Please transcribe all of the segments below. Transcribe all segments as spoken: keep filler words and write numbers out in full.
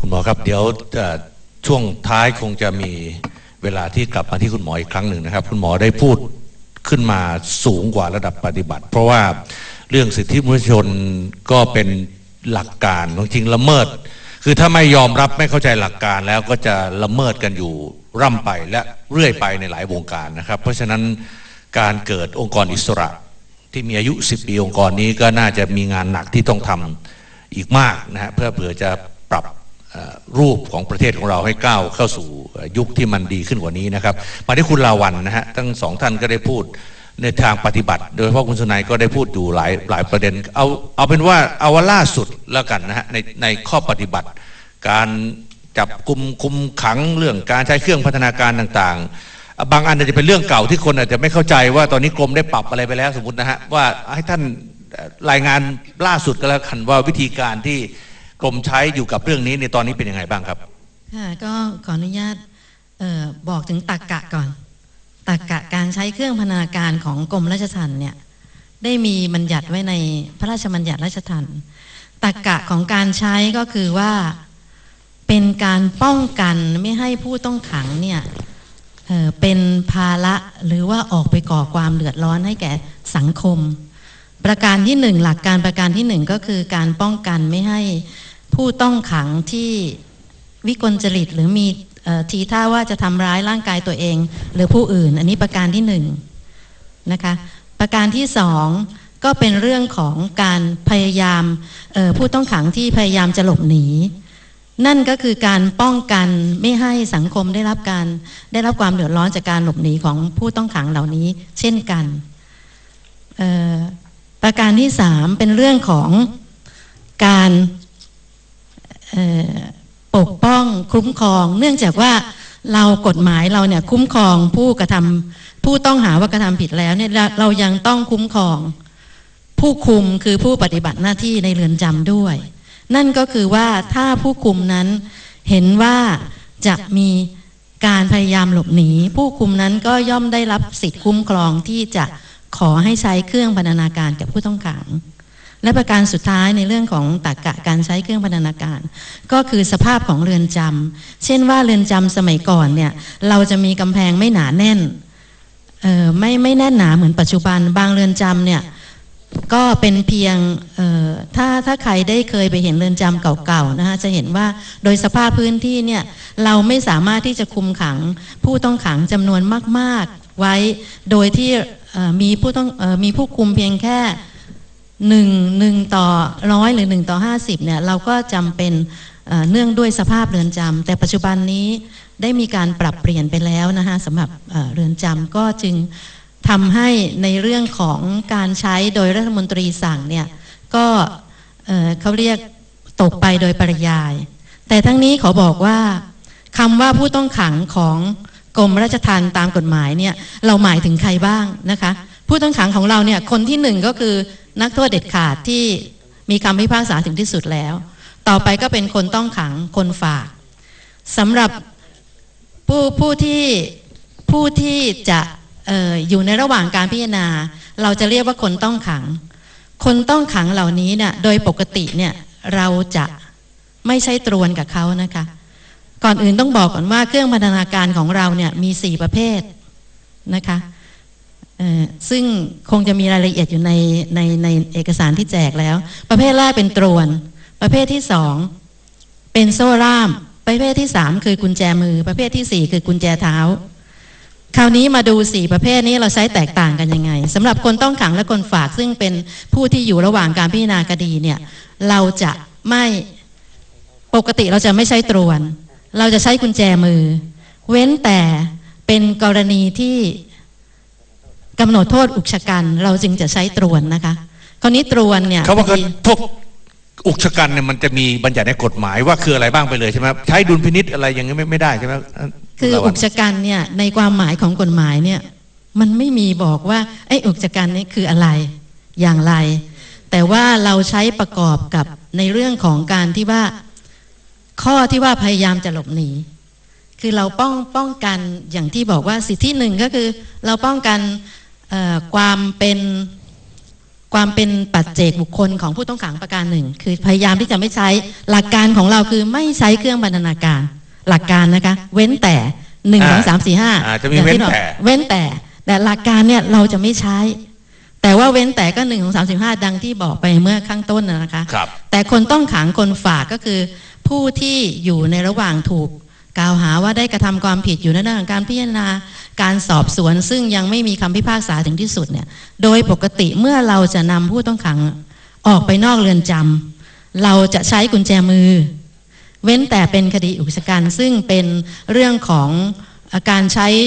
คุณหมอครับเดี๋ยวช่วงท้ายคงจะมีเวลาที่กลับมาที่คุณหมออีกครั้งหนึ่งนะครับคุณหมอได้พูดขึ้นมาสูงกว่าระดับปฏิบัติเพราะว่าเรื่องสิทธิมนุษยชนก็เป็นหลักการจริงละเมิดคือถ้าไม่ยอมรับไม่เข้าใจหลักการแล้วก็จะละเมิดกันอยู่ร่ำไปและเรื่อยไปในหลายวงการนะครับเพราะฉะนั้นการเกิดองค์กรอิสระที่มีอายุสิบปีองค์กรนี้ก็น่าจะมีงานหนักที่ต้องทำอีกมากนะฮะเพื่อเผื่อจะปรับรูปของประเทศของเราให้ก้าวเข้าสู่ยุคที่มันดีขึ้นกว่านี้นะครับมาที่คุณลาวัลย์นะฮะทั้งสองท่านก็ได้พูดในทางปฏิบัติโดยเฉพาะคุณสุนัยก็ได้พูดอยู่หลายหลายประเด็นเอาเอาเป็นว่าเอาว่าล่าสุดแล้วกันนะฮะในในข้อปฏิบัติการจับกุมคุมขังเรื่องการใช้เครื่องพัฒนาการต่างๆบางอันอาจจะเป็นเรื่องเก่าที่คนอาจจะไม่เข้าใจว่าตอนนี้กรมได้ปรับอะไรไปแล้วสมมตินะฮะว่าให้ท่านรายงานล่าสุดก็แล้วกันว่าวิธีการที่กรมใช้อยู่กับเรื่องนี้ในตอนนี้เป็นยังไงบ้างครับค่ะก็ขออนุญาตออบอกถึงตรรกะก่อนตรรกะการใช้เครื่องพัฒนาการของกรมราชทัณฑ์เนี่ยได้มีบัญญัติไว้ในพระราชบัญญัติราชทัณฑ์ตรรกะของการใช้ก็คือว่าเป็นการป้องกันไม่ให้ผู้ต้องขังเนี่ย เอ่อ เป็นภาระหรือว่าออกไปก่อความเดือดร้อนให้แก่สังคมประการที่หนึ่งหลักการประการที่หนึ่งก็คือการป้องกันไม่ให้ผู้ต้องขังที่วิกลจริตหรือมีทีท่าว่าจะทำร้ายร่างกายตัวเองหรือผู้อื่นอันนี้ประการที่หนึ่งนะคะประการที่สองก็เป็นเรื่องของการพยายามผู้ต้องขังที่พยายามจะหลบหนีนั่นก็คือการป้องกันไม่ให้สังคมได้รับการได้รับความเดือดร้อนจากการหลบหนีของผู้ต้องขังเหล่านี้เช่นกันประการที่สามเป็นเรื่องของการปกป้องคุ้มครองเนื่องจากว่าเรากฎหมายเราเนี่ยคุ้มครองผู้กระทำผู้ต้องหาว่ากระทำผิดแล้วเนี่ยเรายังต้องคุ้มครองผู้คุมคือผู้ปฏิบัติหน้าที่ในเรือนจำด้วยนั่นก็คือว่าถ้าผู้คุมนั้นเห็นว่าจะมีการพยายามหลบหนีผู้คุมนั้นก็ย่อมได้รับสิทธิคุ้มครองที่จะขอให้ใช้เครื่องพัฒนาการกับผู้ต้องขังและประการสุดท้ายในเรื่องของตรรกะการใช้เครื่องพัฒนาการก็คือสภาพของเรือนจำเช่นว่าเรือนจำสมัยก่อนเนี่ยเราจะมีกำแพงไม่หนาแน่นเอ่อไม่ไม่แน่นหนาเหมือนปัจจุบันบางเรือนจำเนี่ยก็เป็นเพียงเอ่อถ้าถ้าใครได้เคยไปเห็นเรือนจำเก่าๆนะคะจะเห็นว่าโดยสภาพพื้นที่เนี่ยเราไม่สามารถที่จะคุมขังผู้ต้องขังจำนวนมากๆไว้โดยที่มีผู้ต้องมีผู้คุมเพียงแค่หนึ่งหนึ่งต่อร้อยหรือหนึ่งต่อห้าสิบเนี่ยเราก็จำเป็นเนื่องด้วยสภาพเรือนจำแต่ปัจจุบันนี้ได้มีการปรับเปลี่ยนไปแล้วนะคะสำหรับเรือนจำก็จึงทำให้ในเรื่องของการใช้โดยรัฐมนตรีสั่งเนี่ยก็เขาเรียกตกไปโดยปริยายแต่ทั้งนี้ขอบอกว่าคำว่าผู้ต้องขังของกรมราชทัณฑ์ตามกฎหมายเนี่ยเราหมายถึงใครบ้างนะคะผู้ต้องขังของเราเนี่ยคนที่หนึ่งก็คือนักโทษเด็ดขาดที่มีคำพิพากษาถึงที่สุดแล้วต่อไปก็เป็นคนต้องขังคนฝากสำหรับผู้ผู้ที่ผู้ที่จะเอ่ออยู่ในระหว่างการพิจารณาเราจะเรียกว่าคนต้องขังคนต้องขังเหล่านี้เนี่ยโดยปกติเนี่ยเราจะไม่ใช่ตรวนกับเขานะคะก่อนอื่นต้องบอกก่อนว่าเครื่องพัฒนาการของเราเนี่ยมีสี่ประเภทนะคะซึ่งคงจะมีรายละเอียดอยู่ในในในเอกสารที่แจกแล้วประเภทแรกเป็นตรวนประเภทที่สองเป็นโซ่ล่ามประเภทที่สามคือกุญแจมือประเภทที่สี่คือกุญแจเท้าคราวนี้มาดูสี่ประเภทนี้เราใช้แตกต่างกันยังไงสำหรับคนต้องขังและคนฝากซึ่งเป็นผู้ที่อยู่ระหว่างการพิจารณาคดีเนี่ยเราจะไม่ปกติเราจะไม่ใช้ตรวนเราจะใช้กุญแจมือเว้นแต่เป็นกรณีที่กำหนดโทษอุกชะกันเราจึงจะใช้ตรวนนะคะคราวนี้ตรวนเนี่ยเขาบอกว่าโทษอุกชะกันเนี่ยมันจะมีบัญญัติในกฎหมายว่าคืออะไรบ้างไปเลยใช่ไหมใช้ดุลพินิจอะไรอย่างนี้ไม่ได้ใช่ไหมคืออุกชะกันเนี่ยในความหมายของกฎหมายเนี่ยมันไม่มีบอกว่าไอ้อุกชะกันนี่คืออะไรอย่างไรแต่ว่าเราใช้ประกอบกับในเรื่องของการที่ว่าข้อที่ว่าพยายามจะหลบหนีคือเราป้องป้องกันอย่างที่บอกว่าสิทธิหนึ่งก็คือเราป้องกันความเป็นความเป็นปัจเจกบุคคลของผู้ต้องขังประการหนึ่งคือพยายามที่จะไม่ใช้หลักการของเราคือไม่ใช้เครื่องบรรณาการหลักการนะคะเว้นแต่หนึ่งสองสามสี่ห้าจะมีเว้นแต่เว้นแต่แต่หลักการเนี่ยเราจะไม่ใช้แต่ว่าเว้นแต่ก็หนึ่งของสามสิบห้าดังที่บอกไปเมื่อข้างต้นนะคะแต่คนต้องขังคนฝากก็คือผู้ที่อยู่ในระหว่างถูกกล่าวหาว่าได้กระทำความผิดอยู่ในระหว่างการพิจารณาการสอบสวนซึ่งยังไม่มีคำพิพากษาถึงที่สุดเนี่ยโดยปกติเมื่อเราจะนำผู้ต้องขังออกไปนอกเรือนจำเราจะใช้กุญแจมือเว้นแต่เป็นคดีอุกชะกันซึ่งเป็นเรื่องของการใช้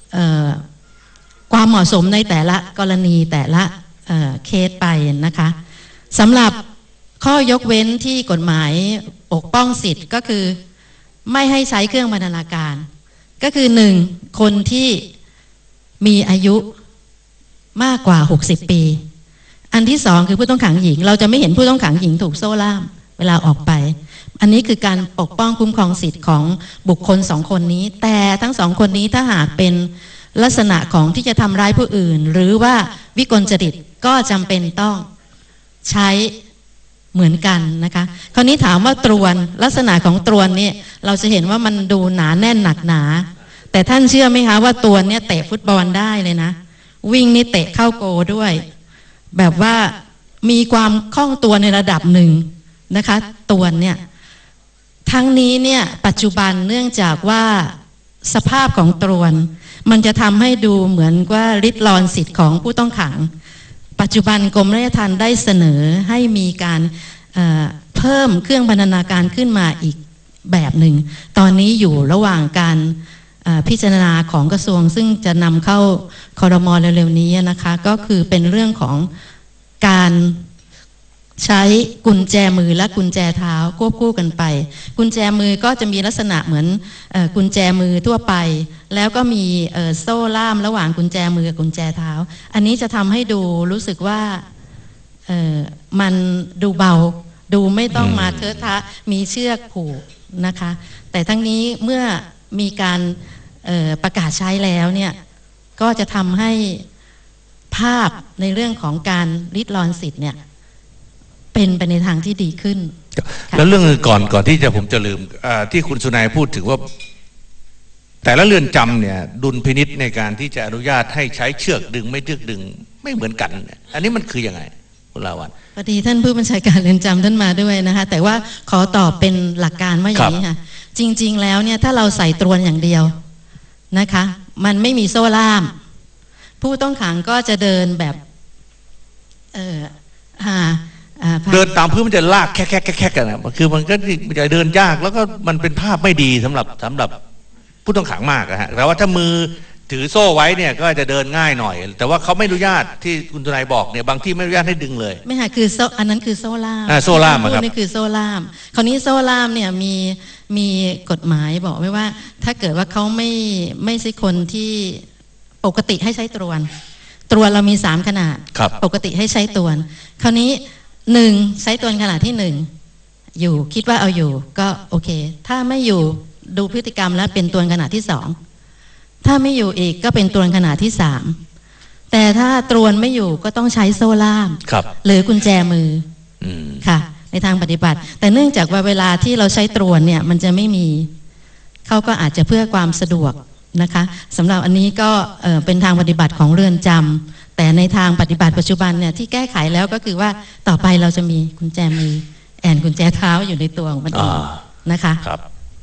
ความเหมาะสมในแต่ละกรณีแต่ละเคสไปนะคะสำหรับข้อยกเว้นที่กฎหมายปกป้องสิทธิ์ก็คือไม่ให้ใช้เครื่องบรรณาการก็คือหนึ่งคนที่มีอายุมากกว่าหกสิบปีอันที่สองคือผู้ต้องขังหญิงเราจะไม่เห็นผู้ต้องขังหญิงถูกโซ่ล่ามเวลาออกไปอันนี้คือการปกป้องคุ้มครองสิทธิ์ของบุคคลสองคนนี้แต่ทั้งสองคนนี้ถ้าหากเป็นลักษณะของที่จะทำร้ายผู้อื่นหรือว่าวิกลจริตก็จำเป็นต้องใช้เหมือนกันนะคะคราวนี้ถามว่าตรวนลักษณะของตรวนเนี่ยเราจะเห็นว่ามันดูหนาแน่นหนักหนาแต่ท่านเชื่อไหมคะว่าตรวนเนี่ยเตะฟุตบอลได้เลยนะวิ่งนี่เตะเข้าโกด้วยแบบว่ามีความคล่องตัวในระดับหนึ่งนะคะตรวนเนี่ยทั้งนี้เนี่ยปัจจุบันเนื่องจากว่าสภาพของตรวนมันจะทำให้ดูเหมือนว่าริดรอนสิทธิ์ของผู้ต้องขังปัจจุบันกรมราชทัณฑ์ได้เสนอให้มีการเอ่อเพิ่มเครื่องบรรณาการขึ้นมาอีกแบบหนึ่งตอนนี้อยู่ระหว่างการพิจารณาของกระทรวงซึ่งจะนำเข้าครม.เร็วๆนี้นะคะก็คือเป็นเรื่องของการใช้กุญแจมือและกุญแจเท้าควบคู่กันไปกุญแจมือก็จะมีลักษณะเหมือนเอ่อกุญแจมือทั่วไปแล้วก็มีเอ่อโซ่ล่ามระหว่างกุญแจมือกับกุญแจเท้าอันนี้จะทำให้ดูรู้สึกว่าเอ่อมันดูเบาดูไม่ต้องมาเทอะทะมีเชือกผูกนะคะแต่ทั้งนี้เมื่อมีการเอ่อประกาศใช้แล้วเนี่ยก็จะทำให้ภาพในเรื่องของการริดรอนสิทธิ์เนี่ยเป็นไปในทางที่ดีขึ้นแล้วเรื่องก่อนก่อนที่จะผมจะลืมที่คุณสุนัยพูดถึงว่าแต่ละเรือนจำเนี่ยดุลพินิจในการที่จะอนุญาตให้ใช้เชือกดึงไม่เชือกดึงไม่เหมือนกันอันนี้มันคือยังไงคุณลาวัลย์พอดีท่านผู้บัญชาการเรือนจำท่านมาด้วยนะคะแต่ว่าขอตอบเป็นหลักการว่าอย่างนี้ค่ะจริงๆแล้วเนี่ยถ้าเราใส่ตรวนอย่างเดียวนะคะมันไม่มีโซ่ล่ามผู้ต้องขังก็จะเดินแบบเออฮะเดินตามพื้นมันจะลากแค่แค่แค่กันนะคือมันก็จะเดินยากแล้วก็มันเป็นภาพไม่ดีสำหรับสำหรับผู้ต้องขังมากนะฮะแต่ว่าถ้ามือถือโซ่ไว้เนี่ยก็จะเดินง่ายหน่อยแต่ว่าเขาไม่อนุญาตที่คุณทนายบอกเนี่ยบางที่ไม่อนุญาตให้ดึงเลยไม่ค่ะคือโซ่อันนั้นคือโซ่ล่ามโซ่ล่ามครับนี่คือโซ่ล่ามคราวนี้โซ่ล่ามเนี่ยมีมีกฎหมายบอกไว้ว่าถ้าเกิดว่าเขาไม่ไม่ใช่คนที่ปกติให้ใช้ตรวนตรวนเรามีสามขนาดปกติให้ใช้ตรวนคราวนี้หนึ่งใช้ตรวนขนาดที่หนึ่งอยู่คิดว่าเอาอยู่ก็โอเคถ้าไม่อยู่ดูพฤติกรรมแล้วเป็นตรวนขนาดที่สองถ้าไม่อยู่อีกก็เป็นตรวนขนาดที่สามแต่ถ้าตรวนไม่อยู่ก็ต้องใช้โซ่ล่ามหรือกุญแจมือค่ะในทางปฏิบัติแต่เนื่องจากว่าเวลาที่เราใช้ตรวนเนี่ยมันจะไม่มีเขาก็อาจจะเพื่อความสะดวกนะคะสำหรับอันนี้ก็เอ่อเป็นทางปฏิบัติของเรือนจำแต่ในทางปฏิบัติปัจจุบันเนี่ยที่แก้ไขแล้วก็คือว่าต่อไปเราจะมีกุญแจมือแอนกุญแจเท้าอยู่ในตัวของมันเองนะคะครับ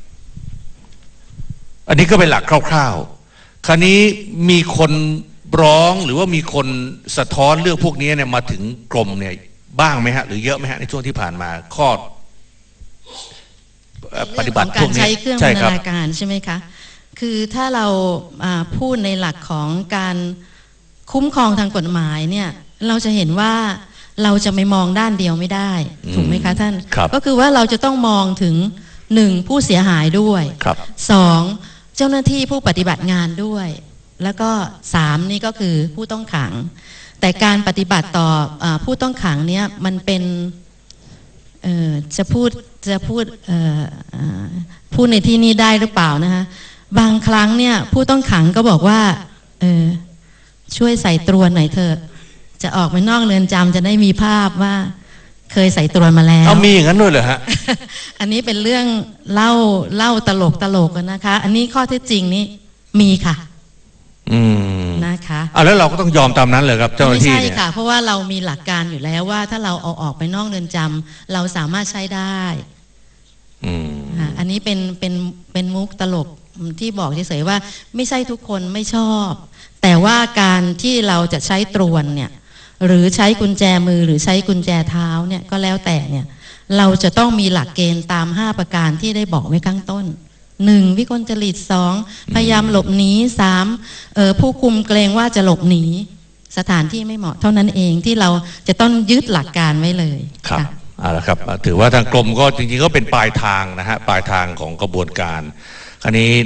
อันนี้ก็เป็นหลักคร่าวๆคราวนี้มีคนร้องหรือว่ามีคนสะท้อนเรื่องพวกนี้เนี่ยมาถึงกรมเนี่ยบ้างไหมฮะหรือเยอะไหมฮะในช่วงที่ผ่านมาข้อปฏิบัติพวกนี้การใช้เครื่องบรรณาการใช่ไหมคะคือถ้าเราพูดในหลักของการคุ้มครองทางกฎหมายเนี่ยเราจะเห็นว่าเราจะไม่มองด้านเดียวไม่ได้ถูกไหมคะท่านก็คือว่าเราจะต้องมองถึงหนึ่งผู้เสียหายด้วยสองเจ้าหน้าที่ผู้ปฏิบัติงานด้วยแล้วก็สามนี่ก็คือผู้ต้องขังแต่การปฏิบัติต่อผู้ต้องขังเนี่ยมันเป็นจะพูดจะพูดพูดในที่นี้ได้หรือเปล่านะคะบางครั้งเนี่ยผู้ต้องขังก็บอกว่าเออช่วยใส่ตรวนหน่อยเถอะจะออกไปนอกเรือนจำจะได้มีภาพว่าเคยใส่ตรวนมาแล้วเอามีอย่างนั้นด้วยเหรอฮะอันนี้เป็นเรื่องเล่าเล่าตลกตลกกันนะคะอันนี้ข้อเท็จจริงนี่มีค่ะอืมนะคะอ่ะแล้วเราก็ต้องยอมตามนั้นเลยครับเจ้าหน้าที่เนี่ยไม่ใช่ค่ะเพราะว่าเรามีหลักการอยู่แล้วว่าถ้าเราเอาออกไปนอกเรือนจำเราสามารถใช้ได้อืมอันนี้เป็นเป็นเป็นมุกตลกที่บอกเฉยๆว่าไม่ใช่ทุกคนไม่ชอบแต่ว่าการที่เราจะใช้ตรวนเนี่ยหรือใช้กุญแจมือหรือใช้กุญแจเท้าเนี่ยก็แล้วแต่เนี่ยเราจะต้องมีหลักเกณฑ์ตามห้าประการที่ได้บอกไว้ข้างต้นหนึ่งวิกลจริตสองพยายามหลบหนีสามเอ่อผู้คุมเกรงว่าจะหลบหนีสถานที่ไม่เหมาะเท่านั้นเองที่เราจะต้องยึดหลักการไว้เลยครับเอาละครับถือว่าทางกรมก็จริงๆก็เป็นปลายทางนะฮะปลายทางของกระบวนการคราวนี้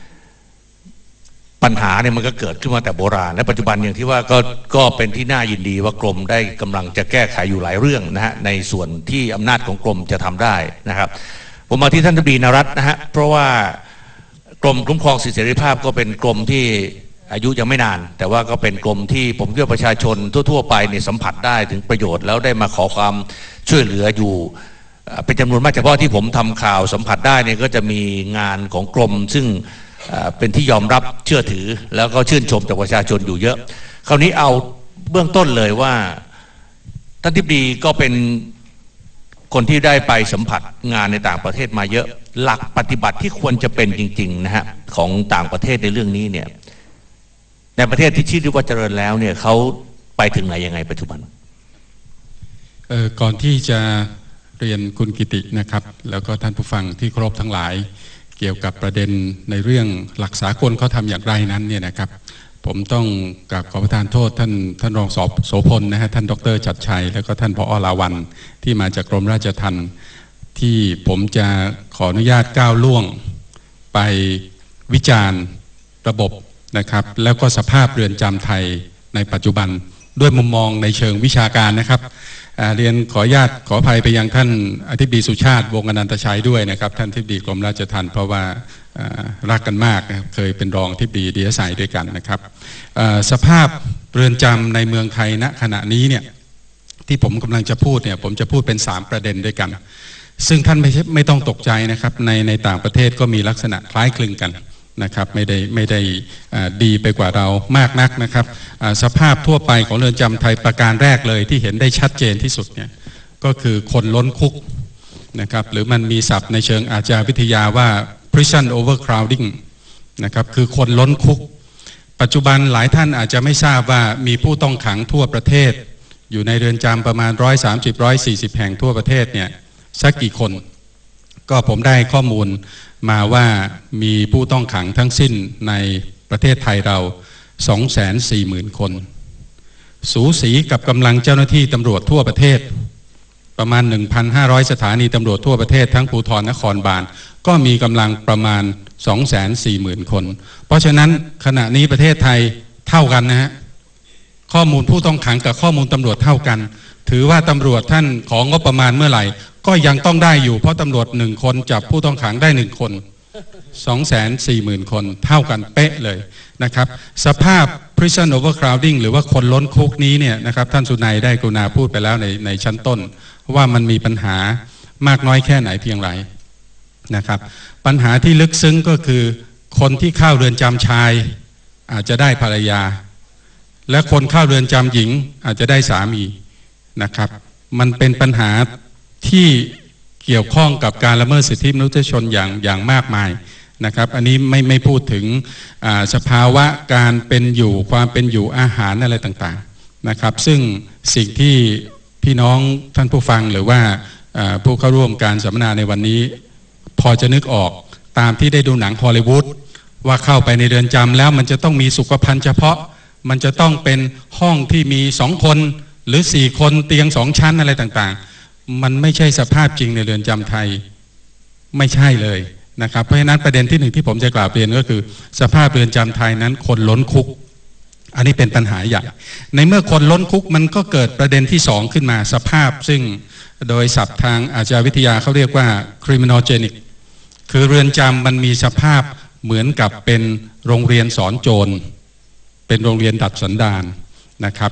ปัญหาเนี่ยมันก็เกิดขึ้นมาแต่โบราณและปัจจุบันอย่างที่ว่าก็ก็เป็นที่น่ายินดีว่ากรมได้กำลังจะแก้ไขอยู่หลายเรื่องนะฮะในส่วนที่อำนาจของกรมจะทำได้นะครับผมมาที่ท่านอธิบดีนรัตน์นะฮะเพราะว่ากรมคุ้มครองสิทธิเสรีภาพก็เป็นกรมที่อายุยังไม่นานแต่ว่าก็เป็นกรมที่ผมคิดว่าประชาชนทั่วๆไปเนี่ยสัมผัสได้ถึงประโยชน์แล้วได้มาขอความช่วยเหลืออยู่เป็นจำนวนมากเฉพาะที่ผมทำข่าวสัมผัสได้เนี่ยก็จะมีงานของกรมซึ่งเป็นที่ยอมรับเชื่อถือแล้วก็ชื่นชมจากประชาชนอยู่เยอะคราวนี้เอาเบื้องต้นเลยว่าท่านอธิบดีก็เป็นคนที่ได้ไปสัมผัสงานในต่างประเทศมาเยอะหลักปฏิบัติที่ควรจะเป็นจริงๆนะฮะของต่างประเทศในเรื่องนี้เนี่ยในประเทศที่ชื่อว่าเจริญแล้วเนี่ยเขาไปถึงไหนยังไงปัจจุบันเอ่อก่อนที่จะเรียนคุณกิตินะครับแล้วก็ท่านผู้ฟังที่เคารพทั้งหลายเกี่ยวกับประเด็นในเรื่องหลักสากลเขาทำอย่างไรนั้นเนี่ยนะครับผมต้องกราบขอประทานโทษท่านท่านรองสโสพลนะฮะท่านดร.ชัดชัยแล้วก็ท่านผอ.ลาวัลย์ที่มาจากกรมราชทัณฑ์ที่ผมจะขออนุญาตก้าวล่วงไปวิจารณ์ระบบนะครับแล้วก็สภาพเรือนจำไทยในปัจจุบันด้วยมุมมองในเชิงวิชาการนะครับเรียนขออนุญาตขออภัยไปยังท่านอธิบดีสุชาติวงศ์อนันตชัยด้วยนะครับท่านอธิบดีกรมราชทัณฑ์เพราะว่ารักกันมากเคยเป็นรองอธิบดีดีเอสไอด้วยกันนะครับสภาพเรือนจำในเมืองไทยณขณะนี้เนี่ยที่ผมกำลังจะพูดเนี่ยผมจะพูดเป็นสามประเด็นด้วยกันซึ่งท่านไม่ไม่ต้องตกใจนะครับในในต่างประเทศก็มีลักษณะคล้ายคลึงกันนะครับไม่ได้ไม่ได้ดีไปกว่าเรามากนักนะครับสภาพทั่วไปของเรือนจำไทยประการแรกเลยที่เห็นได้ชัดเจนที่สุดเนี่ยก็คือคนล้นคุกนะครับหรือมันมีศัพท์ในเชิงอาชญาวิทยาว่า prison overcrowding นะครับคือคนล้นคุกปัจจุบันหลายท่านอาจจะไม่ทราบว่ามีผู้ต้องขังทั่วประเทศอยู่ในเรือนจำประมาณหนึ่งร้อยสามสิบ หนึ่งร้อยสี่สิบแห่งทั่วประเทศเนี่ยสักกี่คนก็ผมได้ข้อมูลมาว่ามีผู้ต้องขังทั้งสิ้นในประเทศไทยเรา สองแสนสี่หมื่น คนสูสีกับกำลังเจ้าหน้าที่ตำรวจทั่วประเทศประมาณ หนึ่งพันห้าร้อย สถานีตำรวจทั่วประเทศทั้งภูธรนครบาลก็มีกำลังประมาณ สองแสนสี่หมื่น คนเพราะฉะนั้นขณะนี้ประเทศไทยเท่ากันนะฮะข้อมูลผู้ต้องขังกับข้อมูลตำรวจเท่ากันถือว่าตำรวจท่านของงบประมาณเมื่อไหร่ก็ยังต้องได้อยู่เพราะตำรวจหนึ่งคนจับผู้ต้องขังได้หนึ่งคน สองแสนสี่หมื่น คนเท่ากันเป๊ะเลยนะครับสภาพ prison overcrowding หรือว่าคนล้นคุกนี้เนี่ยนะครับท่านสุนัยได้กรุณาพูดไปแล้วในในชั้นต้นว่ามันมีปัญหามากน้อยแค่ไหนเพียงไรนะครับปัญหาที่ลึกซึ้งก็คือคนที่เข้าเรือนจำชายอาจจะได้ภรรยาและคนเข้าเรือนจำหญิงอาจจะได้สามีนะครับมันเป็นปัญหาที่เกี่ยวข้องกับการละเมิดสิทธิมนุษยชนอย่างอย่างมากมายนะครับอันนี้ไม่ไม่พูดถึงสภาวะการเป็นอยู่ความเป็นอยู่อาหารอะไรต่างๆนะครับซึ่งสิ่งที่พี่น้องท่านผู้ฟังหรือว่าผู้เข้าร่วมการสัมมนาในวันนี้พอจะนึกออกตามที่ได้ดูหนังฮอลลีวูดว่าเข้าไปในเรือนจำแล้วมันจะต้องมีสุขภัณฑ์เฉพาะมันจะต้องเป็นห้องที่มีสองคนหรือสี่คนเตียงสองชั้นอะไรต่างๆมันไม่ใช่สภาพจริงในเรือนจำไทยไม่ใช่เลยนะครับเพราะฉะนั้นประเด็นที่หนึ่งที่ผมจะกล่าวเรียนก็คือสภาพเรือนจำไทยนั้นคนล้นคุกอันนี้เป็นปัญหาใหญ่ในเมื่อคนล้นคุกมันก็เกิดประเด็นที่สองขึ้นมาสภาพซึ่งโดยศัพท์ทางอาชญาวิทยาเขาเรียกว่า criminogenic คือเรือนจำมันมีสภาพเหมือนกับเป็นโรงเรียนสอนโจรเป็นโรงเรียนดัดสันดานนะครับ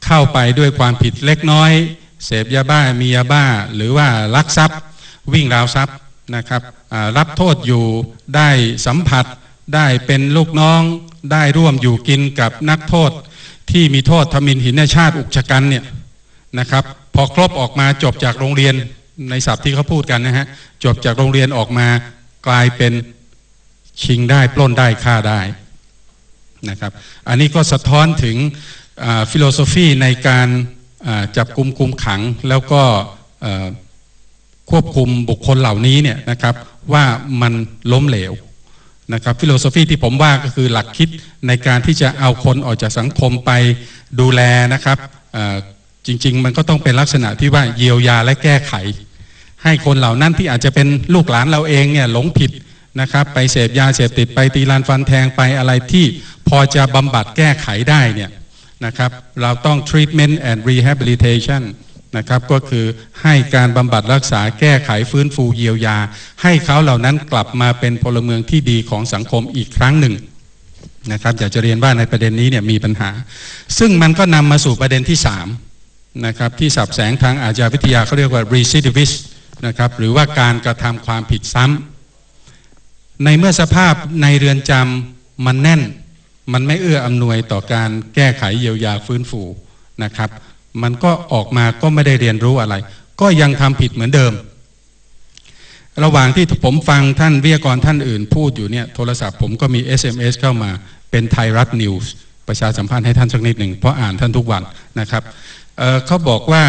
เข้าไปด้วยความผิดเล็กน้อยเสพยาบ้ามียาบ้าหรือว่าลักทรัพย์วิ่งราวทรัพย์นะครับรับโทษอยู่ได้สัมผัสได้เป็นลูกน้องได้ร่วมอยู่กินกับนักโทษที่มีโทษทมิฬหินชาติอุกชะกันเนี่ยนะครับพอครบออกมาจบจากโรงเรียนในศัพท์ที่เขาพูดกันนะฮะจบจากโรงเรียนออกมากลายเป็นชิงได้ปล้นได้ฆ่าได้นะครับอันนี้ก็สะท้อนถึงฟิโลโซฟีในการจับกุมคุมขังแล้วก็ควบคุมบุคคลเหล่านี้เนี่ยนะครับว่ามันล้มเหลวนะครับฟิโลโซฟีที่ผมว่าก็คือหลักคิดในการที่จะเอาคนออกจากสังคมไปดูแลนะครับจริงๆมันก็ต้องเป็นลักษณะที่ว่าเยียวยาและแก้ไขให้คนเหล่านั้นที่อาจจะเป็นลูกหลานเราเองเนี่ยหลงผิดนะครับไปเสพยาเสพติดไปตีลานฟันแทงไปอะไรที่พอจะบำบัดแก้ไขได้เนี่ยนะครับเราต้อง treatment and rehabilitation นะครับก็คือให้การบำบัดรักษาแก้ไขฟื้นฟูเยียวยาให้เขาเหล่านั้นกลับมาเป็นพลเมืองที่ดีของสังคมอีกครั้งหนึ่งนะครับอยากจะเรียนว่าในประเด็นนี้เนี่ยมีปัญหาซึ่งมันก็นำมาสู่ประเด็นที่สามนะครับที่สับแสงทางอาชญาวิทยาเขาเรียกว่า recidivist นะครับหรือว่าการกระทำความผิดซ้ำในเมื่อสภาพในเรือนจำมันแน่นมันไม่เอื้ออำนวยต่อการแก้ไขเยียวยาฟื้นฟูนะครับมันก็ออกมาก็ไม่ได้เรียนรู้อะไรก็ยังทำผิดเหมือนเดิมระหว่างที่ผมฟังท่านวิทยากรท่านอื่นพูดอยู่เนี่ยโทรศัพท์ผมก็มี เอส เอ็ม เอส เข้ามาเป็นไทยรัฐนิวส์ประชาสัมพันธ์ให้ท่านสักนิดหนึ่งเพราะอ่านท่านทุกวันนะครับ เอ่อ เขาบอกว่า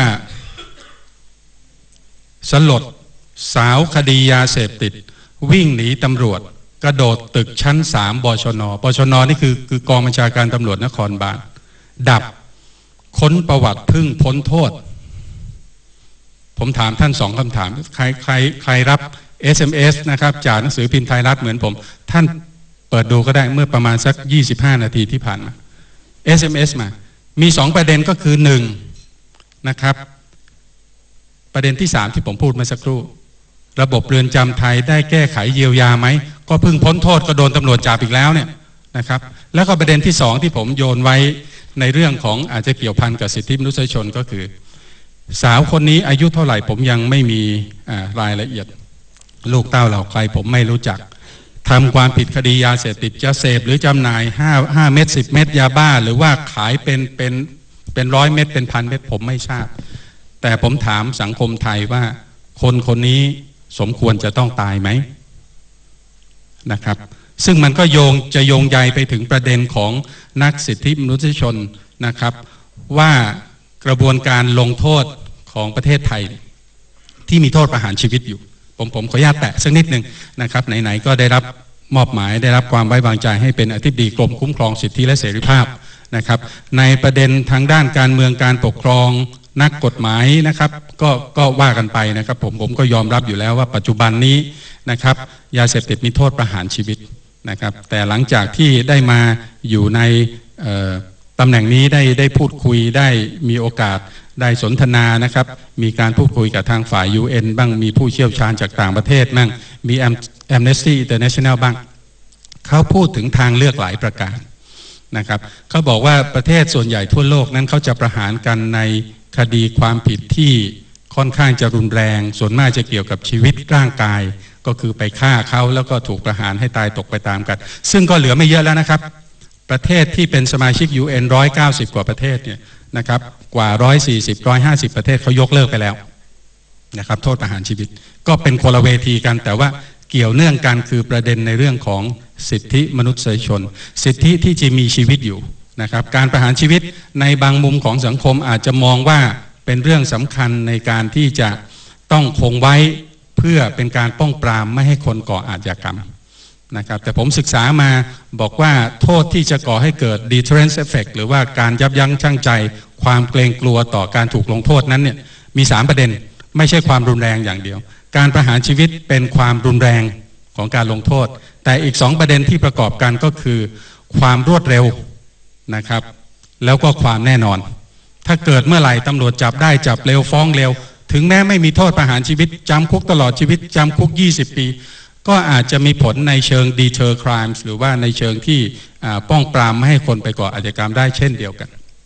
สลดสาวคดียาเสพติดวิ่งหนีตำรวจกระโดดตึกชั้นสามบชนบชนนี่คือคือกองบัญชาการตำรวจนครบาลดับค้นประวัติพึ่งพ้นโทษผมถามท่านสองคำถามใครใครใครรับ เอส เอ็ม เอส นะครับจากหนังสือพิมพ์ไทยรัฐเหมือนผมท่านเปิดดูก็ได้เมื่อประมาณสักยี่สิบห้านาทีที่ผ่านมา เอส เอ็ม เอส มามีสองประเด็นก็คือหนึ่งนะครับประเด็นที่สามที่ผมพูดเมื่อสักครู่ระบบเรือนจำไทยได้แก้ไขเยียวยาไหมก็เพิ่งพ้นโทษก็โดนตำรวจจับอีกแล้วเนี่ยนะครับแล้วก็ประเด็นที่สองที่ผมโยนไว้ในเรื่องของอาจจะเกี่ยวพันกับสิทธิมนุษยชนก็คือสาวคนนี้อายุเท่าไหร่ผมยังไม่มีรายละเอียดลูกเต้าเหล่าใครผมไม่รู้จักทำความผิดคดียาเสพติดจะเสพหรือจำหน่ายห้า ห้าเม็ดสิบเม็ดยาบ้าหรือว่าขายเป็นเป็นเป็นร้อยเม็ดเป็นพันเม็ดผมไม่ทราบแต่ผมถามสังคมไทยว่าคนคนนี้สมควรจะต้องตายไหมนะครับซึ่งมันก็โยงจะโยงใยไปถึงประเด็นของนักสิทธิมนุษยชนนะครับว่ากระบวนการลงโทษของประเทศไทยที่มีโทษประหารชีวิตอยู่ผมผมขออนุญาตแตะสักนิดหนึ่งนะครับไหนๆก็ได้รับมอบหมายได้รับความไว้วางใจให้เป็นอธิบดีกรมคุ้มครองสิทธิและเสรีภาพนะครับในประเด็นทางด้านการเมืองการปกครองนักกฎหมายนะครับก็ก็ว่ากันไปนะครับผมผมก็ยอมรับอยู่แล้วว่าปัจจุบันนี้นะครับยาเสพติดมีโทษประหารชีวิตนะครับแต่หลังจากที่ได้มาอยู่ในตำแหน่งนี้ได้ได้พูดคุยได้มีโอกาสได้สนทนานะครับมีการพูดคุยกับทางฝ่าย ยู เอ็น บ้างมีผู้เชี่ยวชาญจากต่างประเทศบ้างมี Amnesty International บ้างเขาพูดถึงทางเลือกหลายประการนะครับเขาบอกว่าประเทศส่วนใหญ่ทั่วโลกนั้นเขาจะประหารกันในคดีความผิดที่ค่อนข้างจะรุนแรงส่วนมากจะเกี่ยวกับชีวิตร่างกายก็คือไปฆ่าเขาแล้วก็ถูกประหารให้ตายตกไปตามกันซึ่งก็เหลือไม่เยอะแล้วนะครับประเทศที่เป็นสมาชิก ยู เอ็น หนึ่งร้อยเก้าสิบกว่าประเทศเนี่ยนะครับกว่าหนึ่งร้อยสี่สิบ หนึ่งร้อยห้าสิบประเทศเขายกเลิกไปแล้วนะครับโทษประหารชีวิตก็เป็นคนละเวทีกันแต่ว่าเกี่ยวเนื่องกันคือประเด็นในเรื่องของสิทธิมนุษยชนสิทธิที่จะมีชีวิตอยู่นะครับการประหารชีวิตในบางมุมของสังคมอาจจะมองว่าเป็นเรื่องสำคัญในการที่จะต้องคงไว้เพื่อเป็นการป้องปรามไม่ให้คนก่ออาชญากรรมนะครับแต่ผมศึกษามาบอกว่าโทษที่จะก่อให้เกิด deterrence effect หรือว่าการยับยั้งชั่งใจความเกรงกลัวต่อการถูกลงโทษนั้นเนี่ยมีสามประเด็นไม่ใช่ความรุนแรงอย่างเดียวการประหารชีวิตเป็นความรุนแรงของการลงโทษแต่อีกสองประเด็นที่ประกอบกันก็คือความรวดเร็วนะครับแล้วก็ความแน่นอนถ้าเกิดเมื่อไหร่ตำรวจจับได้จับเร็วฟ้องเร็วถึงแม้ไม่มีโทษประหารชีวิตจำคุกตลอดชีวิตจำคุกยี่สิบปีก็อาจจะมีผลในเชิง deter crimes หรือว่าในเชิงที่ป้องปรามไม่ให้คนไปก่ออาชญากรรมได้เช่นเดียวกัน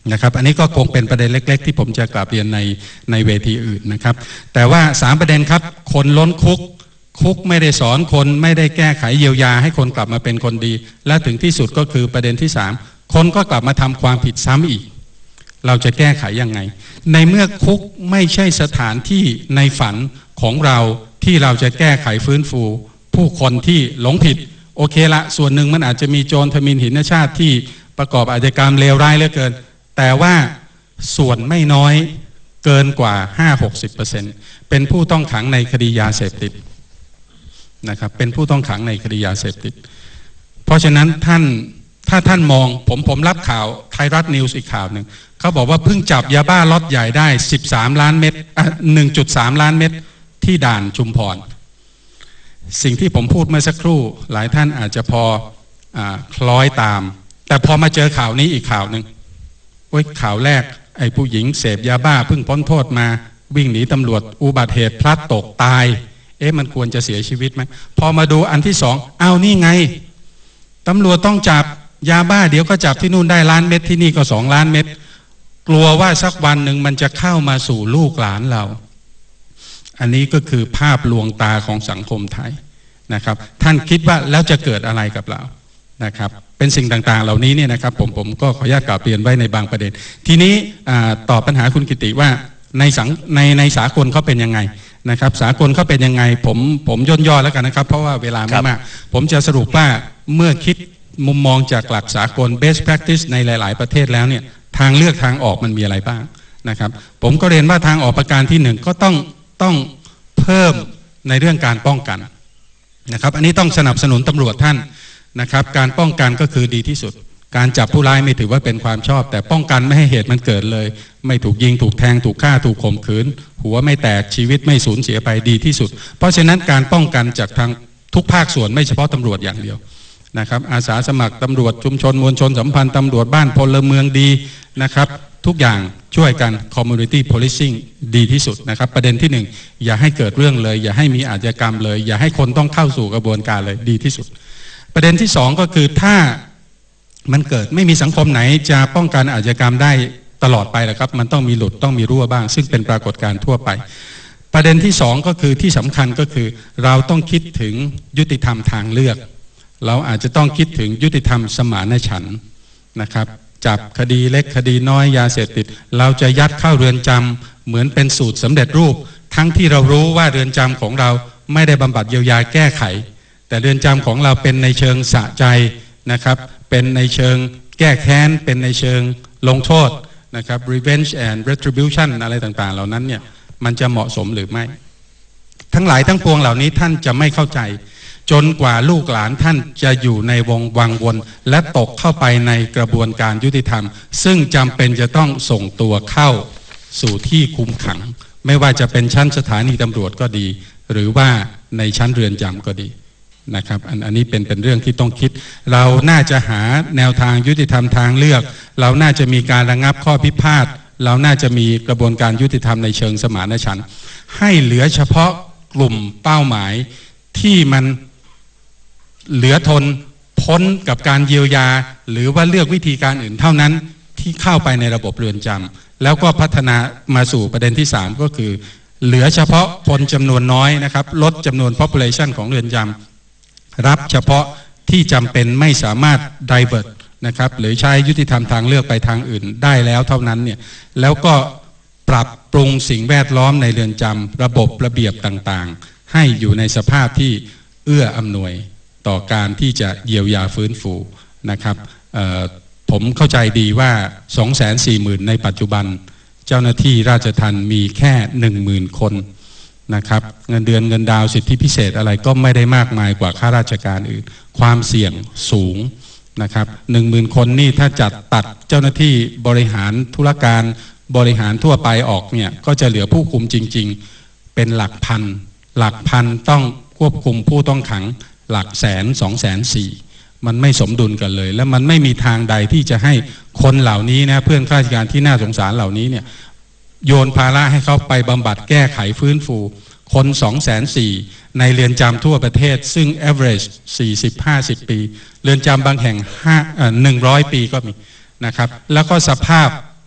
นะครับอันนี้ก็คงเป็นประเด็นเล็กๆที่ผมจะกลับเรียนในในเวทีอื่นนะครับแต่ว่าสามประเด็นครับคนล้นคุกคุกไม่ได้สอนคนไม่ได้แก้ไขเยียวยาให้คนกลับมาเป็นคนดีและถึงที่สุดก็คือประเด็นที่สามคนก็กลับมาทำความผิดซ้ำอีกเราจะแก้ไขยังไงในเมื่อคุกไม่ใช่สถานที่ในฝันของเราที่เราจะแก้ไขฟื้นฟูผู้คนที่หลงผิดโอเคละส่วนหนึ่งมันอาจจะมีโจรทมิฬหินชาติที่ประกอบอาชญากรรมเลวร้ายเหลือเกินแต่ว่าส่วนไม่น้อยเกินกว่า ห้าถึงหกสิบเปอร์เซ็นต์ เป็นผู้ต้องขังในคดียาเสพติดนะครับเป็นผู้ต้องขังในคดียาเสพติดเพราะฉะนั้นท่านถ้าท่านมองผมผมรับข่าวไทยรัฐนิวส์อีกข่าวหนึ่งเขาบอกว่าเพิ่งจับยาบ้าล็อตใหญ่ได้สิบสามล้านเม็ดอ่ะ หนึ่งจุดสาม ล้านเม็ดที่ด่านชุมพรสิ่งที่ผมพูดเมื่อสักครู่หลายท่านอาจจะพออ่าคล้อยตามแต่พอมาเจอข่าวนี้อีกข่าวหนึ่งโอ้ยข่าวแรกไอ้ผู้หญิงเสพยาบ้าเพิ่งพ้นโทษมาวิ่งหนีตำรวจอุบัติเหตุพลัดตกตายเอ๊ะมันควรจะเสียชีวิตไหมพอมาดูอันที่สองเอานี่ไงตำรวจต้องจับยาบ้าเดี๋ยวก็จับที่นู่นได้ล้านเม็ดที่นี่ก็สองล้านเม็ดกลัวว่าสักวันหนึ่งมันจะเข้ามาสู่ลูกหลานเราอันนี้ก็คือภาพลวงตาของสังคมไทยนะครับท่านคิดว่าแล้วจะเกิดอะไรกับเรานะครับเป็นสิ่งต่างๆเหล่านี้เนี่ยนะครับผมผมก็ขออนุญาตกล่าวเปลี่ยนไว้ในบางประเด็นทีนี้ตอบปัญหาคุณกิติว่าในสังในในสากลเขาเป็นยังไงนะครับสากลเขาเป็นยังไงผมผมย่นย่อแล้วกันนะครับเพราะว่าเวลาไม่มากผมจะสรุปว่าเมื่อคิดมุมมองจากหลักสากล best practice ในหลายๆประเทศแล้วเนี่ยทางเลือกทางออกมันมีอะไรบ้างนะครับผมก็เรียนว่าทางออกประการที่หนึ่งก็ต้องต้องเพิ่มในเรื่องการป้องกันนะครับอันนี้ต้องสนับสนุนตำรวจท่านนะครับการป้องกันก็คือดีที่สุดการจับผู้ร้ายไม่ถือว่าเป็นความชอบแต่ป้องกันไม่ให้เหตุมันเกิดเลยไม่ถูกยิงถูกแทงถูกฆ่าถูกข่มขืนหัวไม่แตกชีวิตไม่สูญเสียไปดีที่สุดเพราะฉะนั้นการป้องกันจากทางทุกภาคส่วนไม่เฉพาะตำรวจอย่างเดียวนะครับอาสาสมัครตำรวจชุมชนมวลชนสัมพันธ์ตำรวจบ้านพลเมืองดีนะครับทุกอย่างช่วยกัน community policing ดีที่สุดนะครับประเด็นที่หนึ่งอย่าให้เกิดเรื่องเลยอย่าให้มีอาชญากรรมเลยอย่าให้คนต้องเข้าสู่กระบวนการเลยดีที่สุดประเด็นที่สองก็คือถ้ามันเกิดไม่มีสังคมไหนจะป้องกันอาชญากรรมได้ตลอดไปหรอกครับมันต้องมีหลุดต้องมีรั่วบ้างซึ่งเป็นปรากฏการณ์ทั่วไปประเด็นที่สองก็คือที่สำคัญก็คือเราต้องคิดถึงยุติธรรมทางเลือกเราอาจจะต้องคิดถึงยุติธรรมสมานฉันท์นะครับจับคดีเล็กคดีน้อยยาเสพติดเราจะยัดเข้าเรือนจำเหมือนเป็นสูตรสำเร็จรูปทั้งที่เรารู้ว่าเรือนจำของเราไม่ได้บำบัดเยียวยาแก้ไขแต่เรือนจำของเราเป็นในเชิงสะใจนะครับเป็นในเชิงแก้แค้นเป็นในเชิงลงโทษนะครับ revenge and retribution อะไรต่างๆเหล่านั้นเนี่ยมันจะเหมาะสมหรือไม่ทั้งหลายทั้งปวงเหล่านี้ท่านจะไม่เข้าใจจนกว่าลูกหลานท่านจะอยู่ในวงวังวนและตกเข้าไปในกระบวนการยุติธรรมซึ่งจำเป็นจะต้องส่งตัวเข้าสู่ที่คุมขังไม่ว่าจะเป็นชั้นสถานีตำรวจก็ดีหรือว่าในชั้นเรือนจำก็ดีนะครับอันอันนี้เป็นเป็นเรื่องที่ต้องคิดเราน่าจะหาแนวทางยุติธรรมทางเลือกเราน่าจะมีการระงับข้อพิพาทเราน่าจะมีกระบวนการยุติธรรมในเชิงสมานฉันท์ให้เหลือเฉพาะกลุ่มเป้าหมายที่มันเหลือทนพ้นกับการเยียวยาหรือว่าเลือกวิธีการอื่นเท่านั้นที่เข้าไปในระบบเรือนจำแล้วก็พัฒนามาสู่ประเด็นที่สามก็คือเหลือเฉพาะคนจำนวนน้อยนะครับลดจำนวน population ของเรือนจำรับเฉพาะที่จำเป็นไม่สามารถ divert นะครับหรือใช้ยุติธรรมทางเลือกไปทางอื่นได้แล้วเท่านั้นเนี่ยแล้วก็ปรับปรุงสิ่งแวดล้อมในเรือนจำระบบระเบียบต่างๆให้อยู่ในสภาพที่เอื้ออำนวยต่อการที่จะเยียวยาฟื้นฟูนะครับผมเข้าใจดีว่า สองแสนสี่หมื่น ในปัจจุบันเจ้าหน้าที่ราชทัณฑ์มีแค่ หนึ่งหมื่น คนนะครับเงินเดือนเงินดาวสิทธิพิเศษอะไรก็ไม่ได้มากมายกว่าข้าราชการอื่นความเสี่ยงสูงนะครับ หนึ่งหมื่น คนนี่ถ้าจัดตัดเจ้าหน้าที่บริหารธุรการบริหารทั่วไปออกเนี่ยก็จะเหลือผู้คุมจริงๆเป็นหลักพันหลักพันต้องควบคุมผู้ต้องขังหลักแสนสองแสนสี่มันไม่สมดุลกันเลยและมันไม่มีทางใดที่จะให้คนเหล่านี้นะเพื่อนข้าราชการที่น่าสงสารเหล่านี้เนี่ยโยนภาระให้เขาไปบำบัดแก้ไขฟื้นฟูคนสองแสนสี่ในเรือนจำทั่วประเทศซึ่ง average สี่สิบ ห้าสิบ ปีเรือนจำบางแห่งหนึ่งร้อยปีก็มีนะครับแล้วก็สภาพ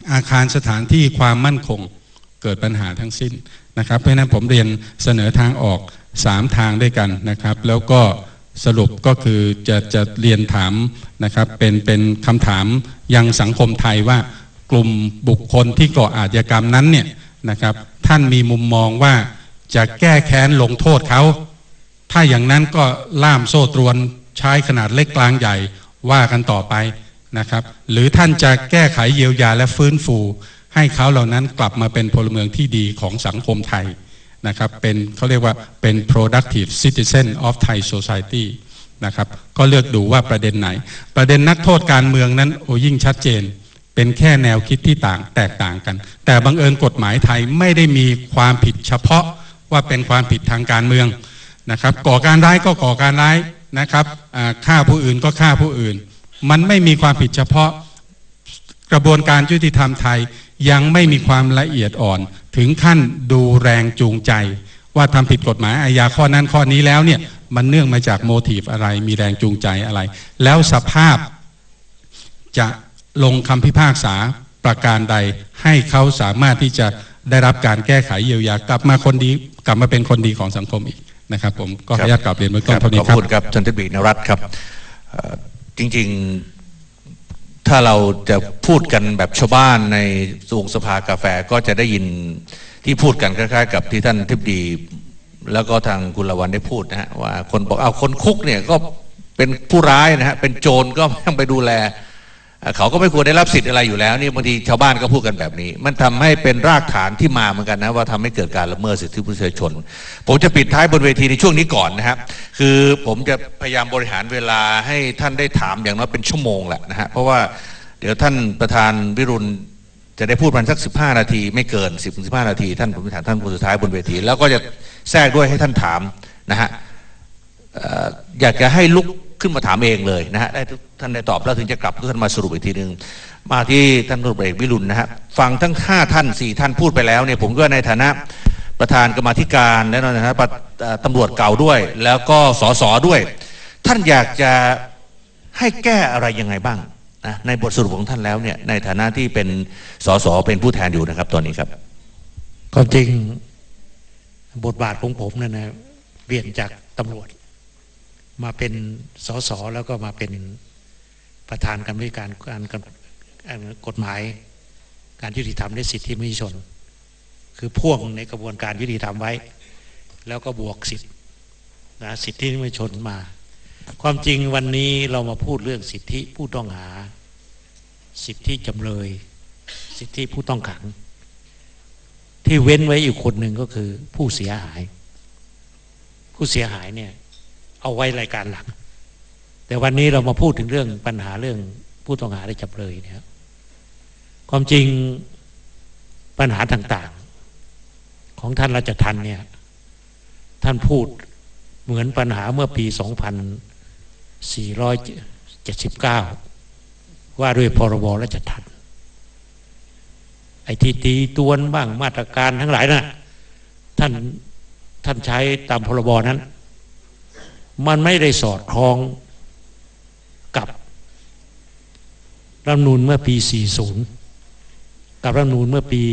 อาคารสถานที่ความมั่นคงเกิดปัญหาทั้งสิ้นนะครับเพราะฉะนั้นผมเรียนเสนอทางออกสามทางด้วยกันนะครับแล้วก็สรุปก็คือจะจะเรียนถามนะครับเป็นเป็นคำถามยังสังคมไทยว่ากลุ่มบุคคลที่ก่ออาชญากรรมนั้นเนี่ยนะครับท่านมีมุมมองว่าจะแก้แค้นลงโทษเขาถ้าอย่างนั้นก็ล่ามโซ่ตรวนใช้ขนาดเล็กกลางใหญ่ว่ากันต่อไปนะครับหรือท่านจะแก้ไขเยียวยาและฟื้นฟูให้เขาเหล่านั้นกลับมาเป็นพลเมืองที่ดีของสังคมไทยนะครับเป็นเขาเรียกว่าเป็น productive citizen of Thai society นะครับก็เลือกดูว่าประเด็นไหนประเด็นนักโทษการเมืองนั้นโอ้ยิ่งชัดเจนเป็นแค่แนวคิดที่ต่างแตกต่างกันแต่บังเอิญกฎหมายไทยไม่ได้มีความผิดเฉพาะว่าเป็นความผิดทางการเมืองนะครับก่อการร้ายก็ก่อการร้ายนะครับฆ่าผู้อื่นก็ฆ่าผู้อื่นมันไม่มีความผิดเฉพาะกระบวนการยุติธรรมไทยยังไม่มีความละเอียดอ่อนถึงขั้นดูแรงจูงใจว่าทำผิดกฎหมายอาญาข้อนั้นข้อนี้แล้วเนี่ยมันเนื่องมาจากโมทีฟอะไรมีแรงจูงใจอะไรแล้วสภาพจะลงคำพิพากษาประการใดให้เขาสามารถที่จะได้รับการแก้ไขเยียวยากลับมาคนดีกลับมาเป็นคนดีของสังคมอีกนะครับผมก็ขออนุญาตกลับเรียนเบื้องต้นเท่านี้ครับขอบคุณครับท่านทิบดีนรัตน์ครับจริงๆถ้าเราจะพูดกันแบบชาวบ้านในวงสภากาแฟก็จะได้ยินที่พูดกันคล้ายๆกับที่ท่านทิบดีแล้วก็ทางคุณละวันได้พูดนะฮะว่าคนบอกเอาคนคุกเนี่ยก็เป็นผู้ร้ายนะฮะเป็นโจรก็ไม่ต้องไปดูแลเขาก็ไม่ควรได้รับสิทธิ์อะไรอยู่แล้วนี่บางทีชาวบ้านก็พูดกันแบบนี้มันทำให้เป็นรากฐานที่มาเหมือนกันนะว่าทำให้เกิดการละเมิดสิทธิมนุษยชนผมจะปิดท้ายบนเวทีในช่วงนี้ก่อนนะครับคือผมจะพยายามบริหารเวลาให้ท่านได้ถามอย่างน้อยเป็นชั่วโมงแหละนะฮะเพราะว่าเดี๋ยวท่านประธานวิรุณจะได้พูดมันสักสิบห้านาทีไม่เกินสิบถึงสิบห้านาทีท่านผมจะถามท่านคนสุดท้ายบนเวทีแล้วก็จะแทรกด้วยให้ท่านถามนะฮะอยากจะให้ลุกขึ้นมาถามเองเลยนะฮะได้ท่านได้ตอบแล้วถึงจะกลับท่านมาสรุปอีกทีหนึ่งมาที่ท่านพลเอกวิรุณนะฮะฟังทั้งห้าท่านสี่ท่านพูดไปแล้วเนี่ยผมก็ในฐานะประธานกรรมาธิการและในฐานะตำรวจเก่าด้วยแล้วก็สสด้วยท่านอยากจะให้แก้อะไรยังไงบ้างนะในบทสรุปของท่านแล้วเนี่ยในฐานะที่เป็นสสเป็นผู้แทนอยู่นะครับตอนนี้ครับความจริงบทบาทของผมนั่นนะเปลี่ยนจากตำรวจมาเป็นสสแล้วก็มาเป็นประธานกรรมการการกฎหมายการยุติธรรมและสิทธิมนุษยชนคือพ่วงในกระบวนการยุติธรรมไว้แล้วก็บวกสิทธินะสิทธิมนุษยชนมาความจริงวันนี้เรามาพูดเรื่องสิทธิผู้ต้องหาสิทธิจำเลยสิทธิผู้ต้องขังที่เว้นไว้อีกคนหนึ่งก็คือผู้เสียหายผู้เสียหายเนี่ยเอาไว้รายการหลังแต่วันนี้เรามาพูดถึงเรื่องปัญหาเรื่องผู้ต้องหาและจำเลยเนี่ยความจริงปัญหาต่างๆของท่านราชทัณฑ์เนี่ยท่านพูดเหมือนปัญหาเมื่อปีสองพันสี่ร้อยเจ็ดสิบเก้าว่าด้วยพรบราชทัณฑ์ไอ้ที่ตีตวนบ้างมาตรการทั้งหลายนะท่านท่านใช้ตามพรบนั้นมันไม่ได้สอดคล้องกับรัฐธรรมนูญเมื่อปีสี่สิบกับรัฐธรรมนูญเมื่อปี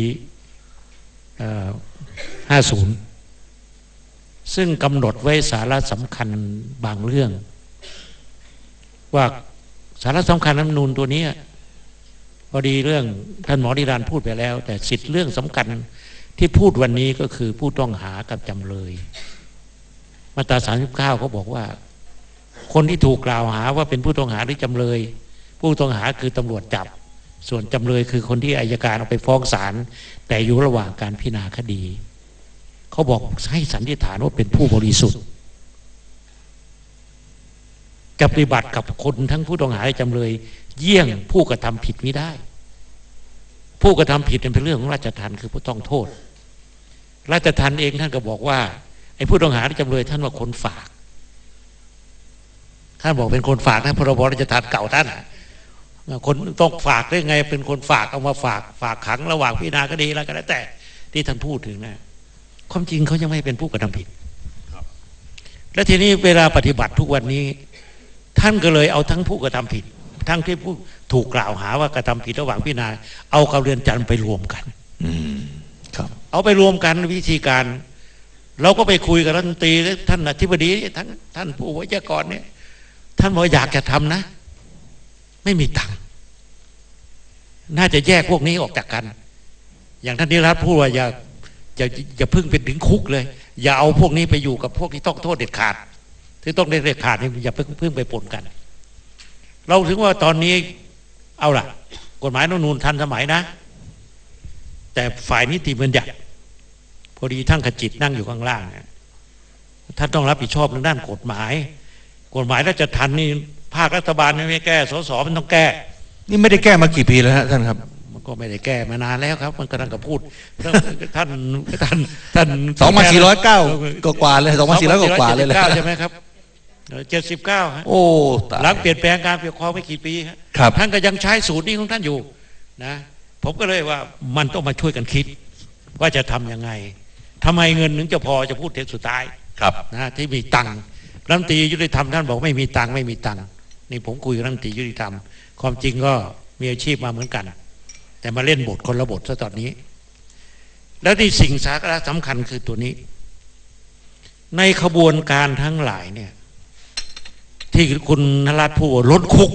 ห้าสิบซึ่งกำหนดไว้สาระสำคัญบางเรื่องว่าสาระสำคัญรัฐธรรมนูญตัวนี้พอดีเรื่องท่านหมอนิรันดร์พูดไปแล้วแต่สิทธิเรื่องสำคัญที่พูดวันนี้ก็คือผู้ต้องหากับจำเลยมาตราสามสิบเก้าเขาบอกว่าคนที่ถูกกล่าวหาว่าเป็นผู้ต้องหาหรือจำเลยผู้ต้องหาคือตำรวจจับส่วนจำเลยคือคนที่อัยการเอาไปฟ้องศาลแต่อยู่ระหว่างการพิจารณาคดีเขาบอกให้สันนิษฐานว่าเป็นผู้บริสุทธิ์จะปฏิบัติกับคนทั้งผู้ต้องหาและจำเลยเยี่ยงผู้กระทำผิดไม่ได้ผู้กระทำผิดเป็นเรื่องของราชทัณฑ์คือผู้ต้องโทษราชทัณฑ์เองท่านก็บอกว่าไอ้ผู้ต้องหาและจำเลยท่านว่าคนฝากท่านบอกเป็นคนฝากนะพรบราชทัณฑ์เก่าท่านคนต้องฝากได้ไงเป็นคนฝากเอามาฝากฝากขังระหว่างพิจารณาคดีอะไรก็แล้วแต่ที่ท่านพูดถึงนะความจริงเขายังไม่เป็นผู้กระทำผิดและทีนี้เวลาปฏิบัติทุกวันนี้ท่านก็เลยเอาทั้งผู้กระทำผิดทั้งที่ผู้ถูกกล่าวหาว่ากระทำผิดระหว่างพิจารณาเอากับเรือนจำไปรวมกันครับเอาไปรวมกันวิธีการเราก็ไปคุยกับรัฐมนตรีและท่านอธิบดีท่านท่านผู้วิทยากรเนี่ยท่านบอกอยากจะทำนะไม่มีตังค์น่าจะแยกพวกนี้ออกจากกันอย่างท่านนิรัตน์พูดว่าอย่าอย่าอย่าพึ่งเป็นถึงคุกเลยอย่าเอาพวกนี้ไปอยู่กับพวกที่ต้องโทษเด็ดขาดที่ต้องเด็ดขาดนี่อย่าเพิ่งเพิ่งไปปนกันเราถึงว่าตอนนี้เอาล่ะกฎหมายรัฐธรรมนูญทันสมัยนะแต่ฝ่ายนิติบัญญัติพอดีท่านขจิตนั่งอยู่ข้างล่างท่านต้องรับผิดชอบทางด้านกฎหมายกฎหมายราชทัณฑ์นี่ภาครัฐบาลไม่แก้สสมันต้องแก้นี่ไม่ได้แก้มากี่ปีแล้วฮะท่านครับมันก็ไม่ได้แก้มานานแล้วครับมันกำลังกับพูดท่านท่านท่านสองพันสี่ร้อยเก้ากว่าเลยสองพันสี่ร้อยกว่าเลยใช่ไหมครับเจ็ดสิบเก้าฮะโอ้หลังเปลี่ยนแปลงการปกครองไม่กี่ปีครับท่านก็ยังใช้สูตรนี้ของท่านอยู่นะผมก็เลยว่ามันต้องมาช่วยกันคิดว่าจะทํำยังไงทำไมเงินถึงจะพอจะพูดเทปสุดท้ายครับนะที่มีตังค์รัฐมนตรียุติธรรมท่านบอกไม่มีตังค์ไม่มีตังค์นี่ผมคุยกับรัฐมนตรียุติธรรมความจริงก็มีอาชีพมาเหมือนกันแต่มาเล่นบทคนละบทซะตอนนี้แล้วที่สิ่งสาระสำคัญคือตัวนี้ในขบวนการทั้งหลายเนี่ยที่คุณนรัตน์พูดว่าล้นคุก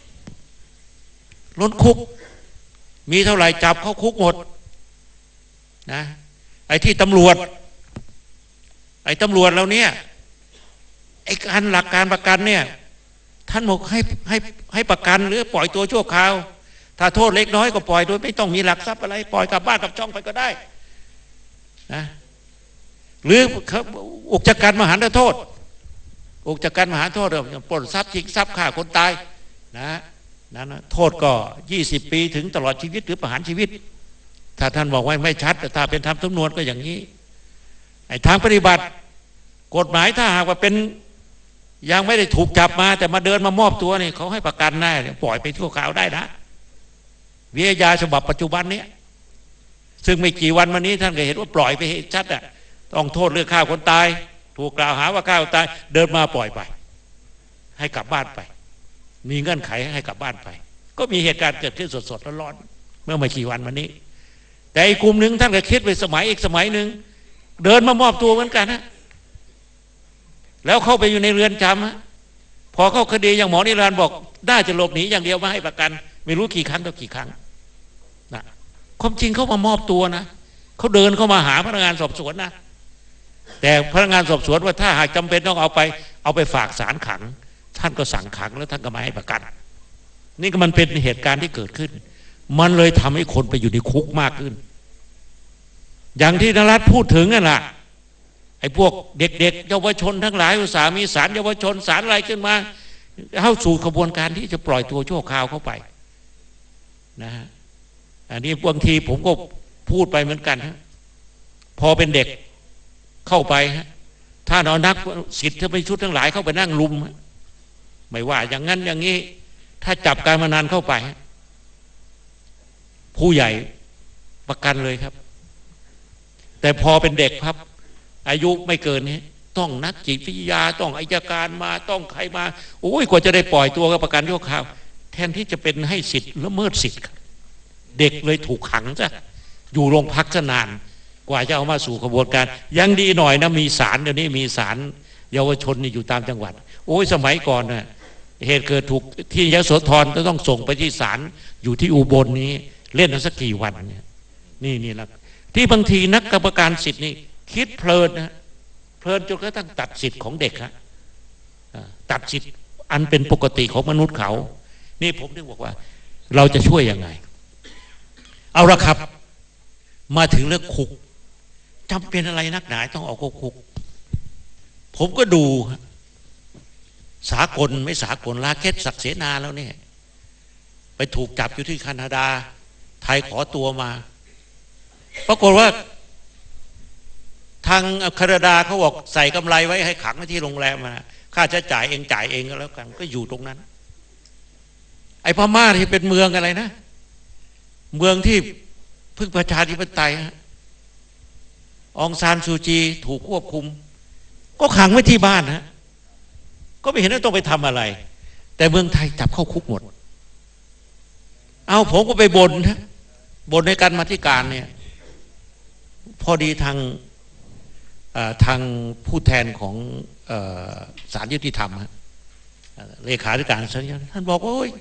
ล้นคุกมีเท่าไหร่จับเข้าคุกหมดนะไอ้ที่ตำรวจไอ้ตำรวจเราเนี่ยไอ้การหลักการประกันเนี่ยท่านบอกให้ให้ให้ประกันหรือปล่อยตัวชั่วคราวถ้าโทษเล็กน้อยก็ปล่อยโดยไม่ต้องมีหลักทรัพย์อะไรปล่อยกลับบ้านกับช่องไปก็ได้นะหรืออุกชะกันมหันตโทษอุกชะกันมหันตโทษปล้นทรัพย์ชิงทรัพย์ฆ่าคนตายนะนั่นโทษก็ยี่สิบปีถึงตลอดชีวิตหรือประหารชีวิตถ้าท่านบอกว่าไม่ชัดแต่ถ้าเป็นทำสำนวนก็อย่างนี้ไอ้ทางปฏิบัติกฎหมายถ้าหากว่าเป็นยังไม่ได้ถูกจับมาแต่มาเดินมามอบตัวนี่เขาให้ประกันได้ปล่อยไปชั่วคราวได้นะวิทยาฉบับปัจจุบันนี้ซึ่งไม่กี่วันมานี้ท่านก็เห็นว่าปล่อยไปชัดอ่ะต้องโทษเรื่องฆ่าคนตายถูกกล่าวหาว่าฆ่าคนตายเดินมาปล่อยไปให้กลับบ้านไปมีเงื่อนไขให้กลับบ้านไปก็มีเหตุการณ์เกิดขึ้นสดๆร้อนๆเมื่อไม่กี่วันมานี้แต่อีกกลุ่มหนึ่งท่านก็คิดไปสมัยอีกสมัยหนึ่งเดินมามอบตัวเหมือนกันนะแล้วเข้าไปอยู่ในเรือนจำฮะพอเข้าคดีอย่างหมอนิรันดร์บอกได้จะหลบหนีอย่างเดียวไม่ให้ประกันไม่รู้กี่ครั้งต่อกี่ครั้งนะความจริงเขามามอบตัวนะเขาเดินเข้ามาหาพนักงานสอบสวนนะแต่พนักงานสอบสวนว่าถ้าหากจำเป็นต้องเอาไปเอาไปฝากศาลขังท่านก็สั่งขังแล้วท่านก็ไม่ให้ประกันนี่ก็มันเป็นเหตุการณ์ที่เกิดขึ้นมันเลยทำให้คนไปอยู่ในคุกมากขึ้นอย่างที่นรัตน์พูดถึงนั่นแหละไอ้พวกเด็กๆเยาวชนทั้งหลายอุตสาหมีศาลเยาวชนศาลอะไรขึ้นมาเข้าสู่กระบวนการที่จะปล่อยตัวชั่วคราวเข้าไปนะฮะอันนี้บางทีผมก็พูดไปเหมือนกันฮะพอเป็นเด็กเข้าไปฮะถ้าเอานักสิทธิ์ที่เป็นชุดทั้งหลายเข้าไปนั่งลุมไม่ว่าอย่างนั้นอย่างนี้ถ้าจับการพนันเข้าไปผู้ใหญ่ประกันเลยครับแต่พอเป็นเด็กครับอายุไม่เกินนี้ต้องนักจิตวิทยาต้องอัยการมาต้องใครมาโอ้ยกว่าจะได้ปล่อยตัวกับประกันชั่วคราวแทนที่จะเป็นให้สิทธิ์ละเมิดสิทธิ์เด็กเลยถูกขังซะอยู่โรงพักซะนานกว่าจะเอามาสู่กระบวนการยังดีหน่อยนะมีศาลเดี๋ยวนี้มีศาลเยาวชนนี่อยู่ตามจังหวัดโอ้ยสมัยก่อนน่ะเหตุเกิดถูกที่ยโสธรจะต้องส่งไปที่ศาลอยู่ที่อุบลนี้เล่นสักกี่วันเนี่ยนี่นี่แหละที่บางทีนักกรรมการสิทธิ์นี่คิดเพลินนะเพลินจนกระทั่งตัดสิทธิ์ของเด็กฮะตัดสิทธิ์อันเป็นปกติของมนุษย์เขานี่ผมถึงบอกว่าเราจะช่วยยังไงเอาละครับมาถึงเรื่องคุกจำเป็นอะไรนักหนาต้องเอาเข้าคุกผมก็ดูสากลไม่สากลลาเคสศักดิ์เสนาแล้วเนี่ยไปถูกจับอยู่ที่แคนาดาไทยขอตัวมาปรากฏว่าทางแคนาดาเขาบอกใส่กำไรไว้ให้ขังที่โรงแรมมาค่าใช้จ่ายเองจ่ายเองก็แล้วกันก็อยู่ตรงนั้นไอ้พม่าที่เป็นเมืองอะไรนะเมืองที่พึ่งประชาธิปไตยองซานซูจีถูกควบคุมก็ขังไว้ที่บ้านฮะก็ไม่เห็นว่าต้องไปทำอะไรแต่เมืองไทยจับเข้าคุกหมดเอาผมก็ไปบ่นนะบ่นในการมาธิการเนี่ยพอดีทางทางผู้แทนของศาลยุติธรรมเลขาธิการท่านบอกว่าโอ้ย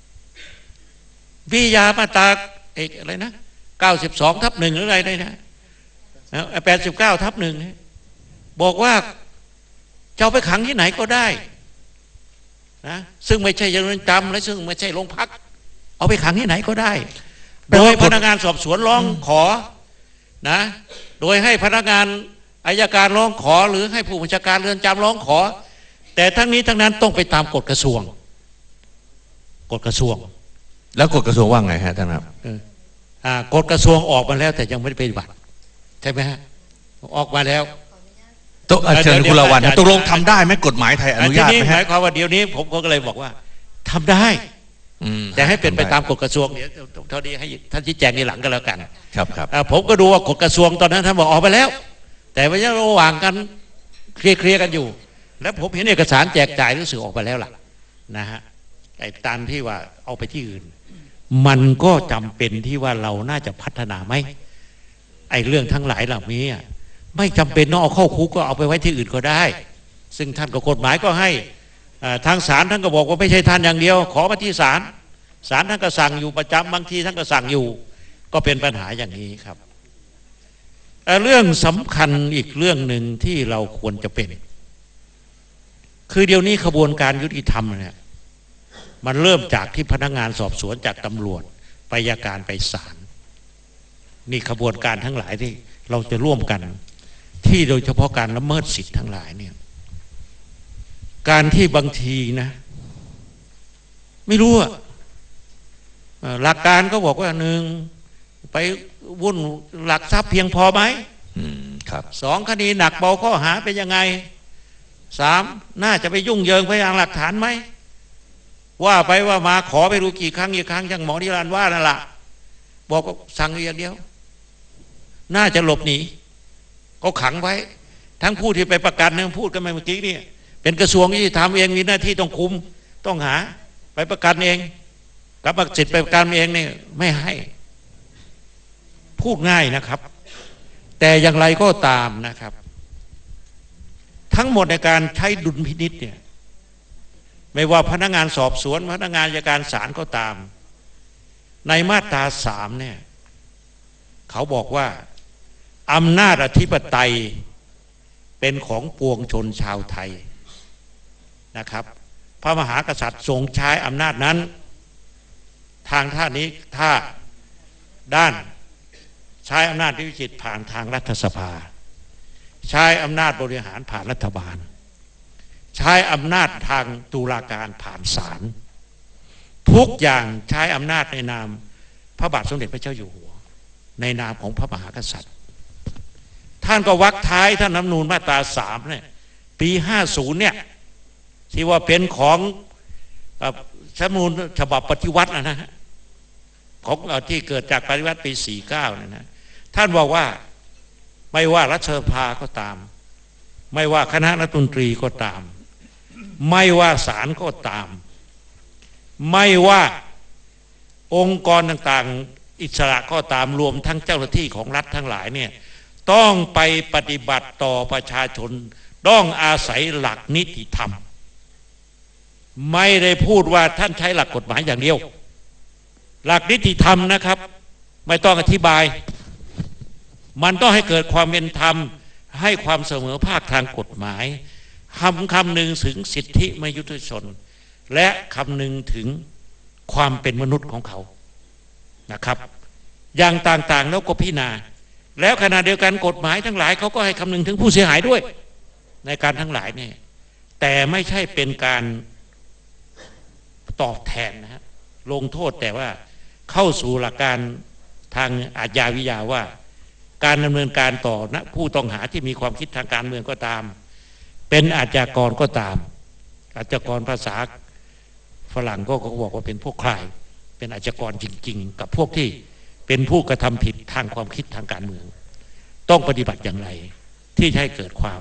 วิยามาตราเอกอะไรนะเก้าสิบสองทับหนึ่งหรืออะไรได้นะแปดสิบเก้าทับหนึ่งบอกว่าจะเอาไปขังที่ไหนก็ได้นะซึ่งไม่ใช่เรือนจำและซึ่งไม่ใช่โรงพักเอาไปขังที่ไหนก็ได้โดยพนักงานสอบสวนร้องขอนะโดยให้พนักงานอัยการร้องขอหรือให้ผู้บัญชาการเรือนจำร้องขอแต่ทั้งนี้ทั้งนั้นต้องไปตามกฎกระทรวงกฎกระทรวงแล้วกฎกระทรวงว่าไงฮะท่านครับกฎกระทรวงออกมาแล้วแต่ยังไม่ได้ปฏิบัติใช่ไหมฮะออกมาแล้วตัวเชิญคุณละวันตกลงทำได้ไหมกฎหมายไทยอนุญาตไหมฮะหมายความว่าเดี๋ยวนี้ผมก็เลยบอกว่าทำได้แต่ให้เป็นไปตามกฎกระทรวงเดี๋ยวเท่านี้ให้ท่านชี้แจงในหลังก็แล้วกันครับครับผมก็ดูว่ากฎกระทรวงตอนนั้นท่านบอกออกไปแล้วแต่ว่ายังระหว่างกันเคลียร์กันอยู่แล้วผมเห็นเอกสารแจกจ่ายรู้สึกออกไปแล้วล่ะนะฮะไอ้ตามที่ว่าเอาไปที่อื่นมันก็จำเป็นที่ว่าเราน่าจะพัฒนาไหมไอ้เรื่องทั้งหลายเหล่านี้ไม่จำเป็นต้องเอาเข้าคุกก็เอาไปไว้ที่อื่นก็ได้ซึ่งท่านก็กฎหมายก็ให้ทางศาลท่านก็บอกว่าไม่ใช่ท่านอย่างเดียวขอมาที่ศาลศาลท่านก็สั่งอยู่ประจำบางทีท่านก็สั่งอยู่ก็เป็นปัญหาอย่างนี้ครับเรื่องสำคัญอีกเรื่องหนึ่งที่เราควรจะเป็นคือเดี๋ยวนี้ขบวนการยุติธรรมเนี่ยมันเริ่มจากที่พนักงานสอบสวนจากตำรวจไปอัยการไปศาลนี่ขบวนการทั้งหลายที่เราจะร่วมกันที่โดยเฉพาะการละเมิดสิทธิ์ทั้งหลายเนี่ยการที่บางทีนะไม่รู้อะหลักการก็บอกว่าหนึ่งไปวุ่นหลักทรัพย์เพียงพอไหมครับสองคดีหนักเบาข้อหาเป็นยังไงสามน่าจะไปยุ่งเหยิงพยานหลักฐานไหมว่าไปว่ามาขอไปดูกี่ครั้งกี่ครั้งอย่างหมอนิรันดร์ว่านั่นแหละบอกก็สั่งอย่างเดียวน่าจะหลบหนีก็ขังไว้ทั้งผู้ที่ไปประกันเนี่ยพูดกันมาเมื่อกี้นี่เป็นกระทรวงที่ทำเองมีหน้าที่ต้องคุมต้องหาไปประกันเองกับสิทธิ์ไปประกันเองเนี่ยไม่ให้พูดง่ายนะครับแต่อย่างไรก็ตามนะครับทั้งหมดในการใช้ดุลพินิจเนี่ยไม่ว่าพนักงานสอบสวนพนักงานอัยการศาลก็ตามในมาตราสามเนี่ยเขาบอกว่าอำนาจอธิปไตยเป็นของปวงชนชาวไทยนะครับพระมหากษัตริย์ทรงใช้อำนาจนั้นทางท่านี้ถ้าด้านใช้อำนาจวิจิตผ่านทางรัฐสภาใช้อำนาจบริหารผ่านรัฐบาลใช้อำนาจทางตุลาการผ่านศาลทุกอย่างใช้อำนาจในนามพระบาทสมเด็จพระเจ้าอยู่หัวในนามของพระมหากษัตริย์ท่านก็วรรคท้ายท่านรัฐธรรมนูญมาตราสามเนี่ยปีห้าสิบเนี่ยที่ว่าเป็นของรัฐธรรมนูญฉบับปฏิวัตินะฮะของที่เกิดจากปฏิวัติปีสี่เก้าเนี่ยนะท่านบอกว่าไม่ว่ารัฐสภาก็ตามไม่ว่าคณะรัฐมนตรีก็ตามไม่ว่าศาลก็ตามไม่ว่าองค์กรต่างๆอิสระก็ตามรวมทั้งเจ้าหน้าที่ของรัฐทั้งหลายเนี่ยต้องไปปฏิบัติต่อประชาชนต้องอาศัยหลักนิติธรรมไม่ได้พูดว่าท่านใช้หลักกฎหมายอย่างเดียวหลักนิติธรรมนะครับไม่ต้องอธิบายมันต้องให้เกิดความเป็นธรรมให้ความเสมอภาคทางกฎหมายคำคำหนึ่งถึงสิทธิมนุษยชนและคำหนึ่งถึงความเป็นมนุษย์ของเขานะครับอย่างต่างๆแล้วก็พิจารณาแล้วขณะเดียวกันกฎหมายทั้งหลายเขาก็ให้คำนึงถึงผู้เสียหายด้วยในการทั้งหลายเนี่ยแต่ไม่ใช่เป็นการตอบแทนนะฮะลงโทษแต่ว่าเข้าสู่หลักการทางอาญาวิทยาว่าการดำเนินการต่อนะผู้ต้องหาที่มีความคิดทางการเมืองก็ตามเป็นอาชญากรก็ตามอาชญากรภาษาฝรั่งก็บอกว่าเป็นพวกใครเป็นอาชญากรจริงๆกับพวกที่เป็นผู้กระทำผิดทางความคิดทางการเมืองต้องปฏิบัติอย่างไรที่จะให้เกิดความ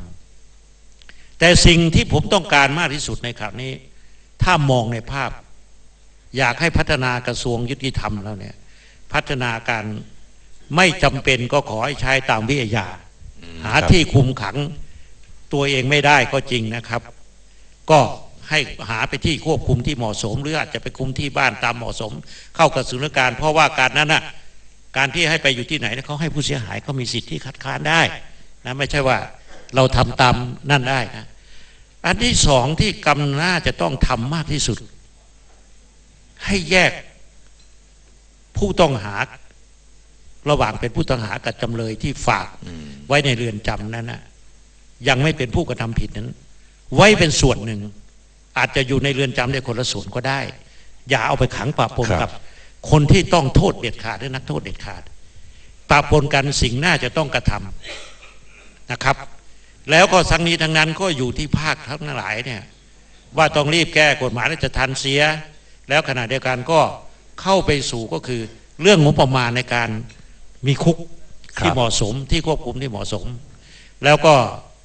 แต่สิ่งที่ผมต้องการมากที่สุดในคราวนี้ถ้ามองในภาพอยากให้พัฒนากระทรวงยุติธรรมแล้วเนี่ยพัฒนาการไม่จำเป็นก็ขอให้ใช้ตามวิทยาหาที่คุมขังตัวเองไม่ได้ก็จริงนะครับก็ให้หาไปที่ควบคุมที่เหมาะสมหรืออาจจะไปคุมที่บ้านตามเหมาะสมเข้ากับสถานการณ์เพราะว่าการนั้นน่ะการที่ให้ไปอยู่ที่ไหนเขาให้ผู้เสียหายเขามีสิทธิ์ที่คัดค้านได้นะไม่ใช่ว่าเราทำตามนั่นได้นะอันที่สองที่กำน่าจะต้องทำมากที่สุดให้แยกผู้ต้องหาระหว่างเป็นผู้ต้องหากับจำเลยที่ฝากไว้ในเรือนจำนั้นนะยังไม่เป็นผู้กระทำผิดนั้นไว้เป็นส่วนหนึ่งอาจจะอยู่ในเรือนจำได้คนละส่วนก็ได้อย่าเอาไปขังปะปนกับคนที่ต้องโทษเด็ดขาดหรือนักโทษเด็ดขาดปะปนกันสิ่งน่าจะต้องกระทำนะครับแล้วก็ทั้งนี้ทั้งนั้นก็อยู่ที่ภาคทั้งหลายเนี่ยว่าต้องรีบแก้กฎหมายและจะทันเสียแล้วขณะเดียวกันก็เข้าไปสู่ก็คือเรื่องงบประมาณในการมีคุกที่เหมาะสมที่ควบคุมที่เหมาะสมแล้วก็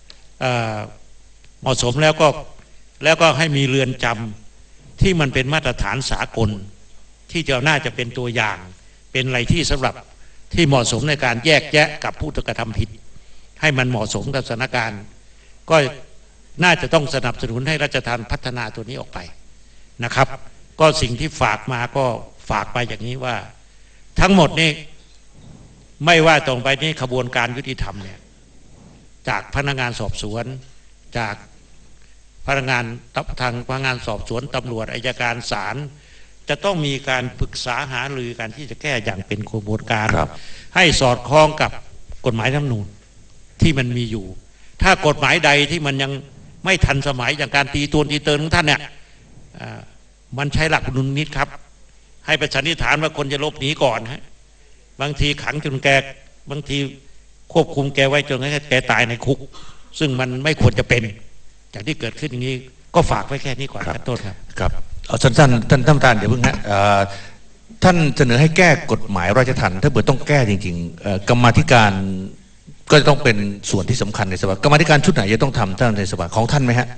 เหมาะสมแล้วก็แล้วก็ให้มีเรือนจำที่มันเป็นมาตรฐานสากลที่จะน่าจะเป็นตัวอย่างเป็นอะไรที่สำหรับที่เหมาะสมในการแยกแยะกับผู้กระทำผิดให้มันเหมาะสมกับสถานการณ์ก็น่าจะต้องสนับสนุนให้ราชทัณฑ์พัฒนาตัวนี้ออกไปนะครับก็สิ่งที่ฝากมาก็ฝากไปอย่างนี้ว่าทั้งหมดนี้ไม่ว่าตรงไปนี้ขบวนการยุติธรรมเนี่ยจากพนักงานสอบสวนจากพนักงานทางพนักงานสอบสวนตำรวจอัยการศาลจะต้องมีการปรึกษาหารือกันที่จะแก้อย่างเป็นขบวนการให้สอดคล้องกับกฎหมายรัฐธรรมนูญที่มันมีอยู่ถ้ากฎหมายใดที่มันยังไม่ทันสมัยอย่างการตีตัวตีเตินของท่านเนี่ยมันใช้หลักดุลนิดครับให้ประชันนิฐานว่าคนจะลบหนีก่อนฮะบางทีขังจนแกบางทีควบคุมแกไว้จนแกตายในคุกซึ่งมันไม่ควรจะเป็นจากที่เกิดขึ้นอย่างนี้ก็ฝากไว้แค่นี้ก่อนครับโทษครับครับเอาสั้นๆท่านท่านประธานเดี๋ยวเพิ่งฮะท่านเสนอให้แก้กฎหมายราชทัณฑ์ถ้าเกิดต้องแก้จริงๆกรรมาธิการก็จะต้องเป็นส่วนที่สำคัญในสภากรรมาธิการชุดไหนจะต้องทำท่านในสภาของท่านไหมฮะ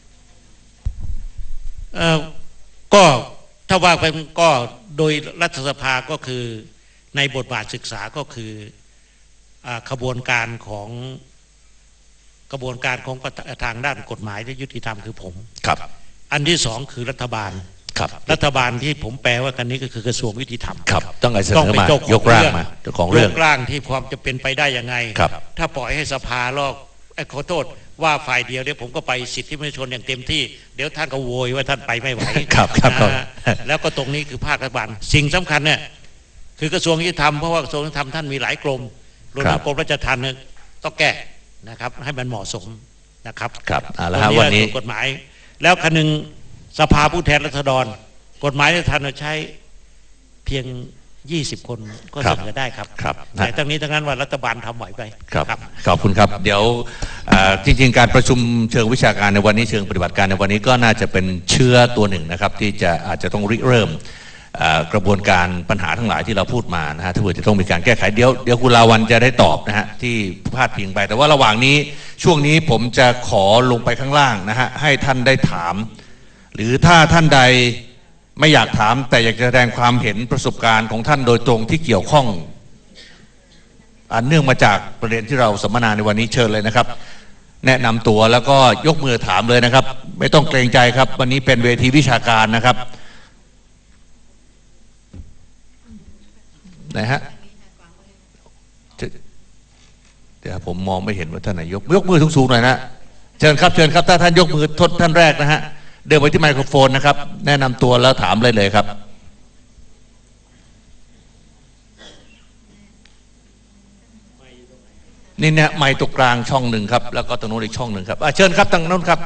ก็ถ้าว่าไปก็โดยรัฐสภาก็คือในบทบาทศึกษาก็คือขบวนการของกระบวนการของทางด้านกฎหมายและยุติธรรมคือผมครับอันที่สองคือรัฐบาลครับรัฐบาลที่ผมแปลว่ากันนี้ก็คือกระทรวงยุติธรรมครับต้องไอ้เสนอมายกร่างมาเจ้าของเรื่องยกร่างที่ความจะเป็นไปได้ยังไงถ้าปล่อยให้สภาลอกขอโทษว่าฝ่ายเดียวเดี๋ยวผมก็ไปสิทธิมนุษยชนอย่างเต็มที่เดี๋ยวท่านก็โวยว่าท่านไปไม่ไหวครับครับแล้วก็ตรงนี้คือภาครัฐบาลสิ่งสำคัญเนี่ยคือกระทรวงยุติธรรมเพราะว่ากระทรวงยุติธรรมท่านมีหลายกรมรวมทั้งกรมราชทัณฑ์ต้องแก้นะครับให้มันเหมาะสมนะครับครับแล้ววันนี้กฎหมายแล้วคันหนึ่งสภาผู้แทนราษฎรกฎหมายราชทัณฑ์ใช้เพียงยี่สิบคนก็เสนอได้ครับแต่ทั้งนี้ทั้งนั้นว่ารัฐบาลทำไหวไปครับขอบคุณครับเดี๋ยวจริงๆการประชุมเชิงวิชาการในวันนี้เชิงปฏิบัติการในวันนี้ก็น่าจะเป็นเชื้อตัวหนึ่งนะครับที่จะอาจจะต้องริเริ่มกระบวนการปัญหาทั้งหลายที่เราพูดมานะฮะถ้าเกิดจะต้องมีการแก้ไขเดี๋ยวเดี๋ยวคุณลาวันจะได้ตอบนะฮะที่พาดพิงไปแต่ว่าระหว่างนี้ช่วงนี้ผมจะขอลงไปข้างล่างนะฮะให้ท่านได้ถามหรือถ้าท่านใดไม่อยากถามแต่อยากจะแสดงความเห็นประสบการณ์ของท่านโดยตรงที่เกี่ยวข้องอันเนื่องมาจากประเด็นที่เราสัมมนาในวันนี้เชิญเลยนะครับแนะนำตัวแล้วก็ยกมือถามเลยนะครับไม่ต้องเกรงใจครับวันนี้เป็นเวทีวิชาการนะครับไหนฮะเดี๋ยวผมมองไม่เห็นว่าท่านนายกยกมือสูงๆหน่อยนะเชิญครับเชิญครับถ้าท่านยกมือทดท่านแรกนะฮะเดินไปที่ไมโครโฟนนะครับแนะนำตัวแล้วถามเลยเลยครับนี่เนี่ยไมค์ตรงกลางช่องหนึ่งครับแล้วก็ตรงโน้นอีกช่องหนึ่งครับเชิญครับทางโน้นครับ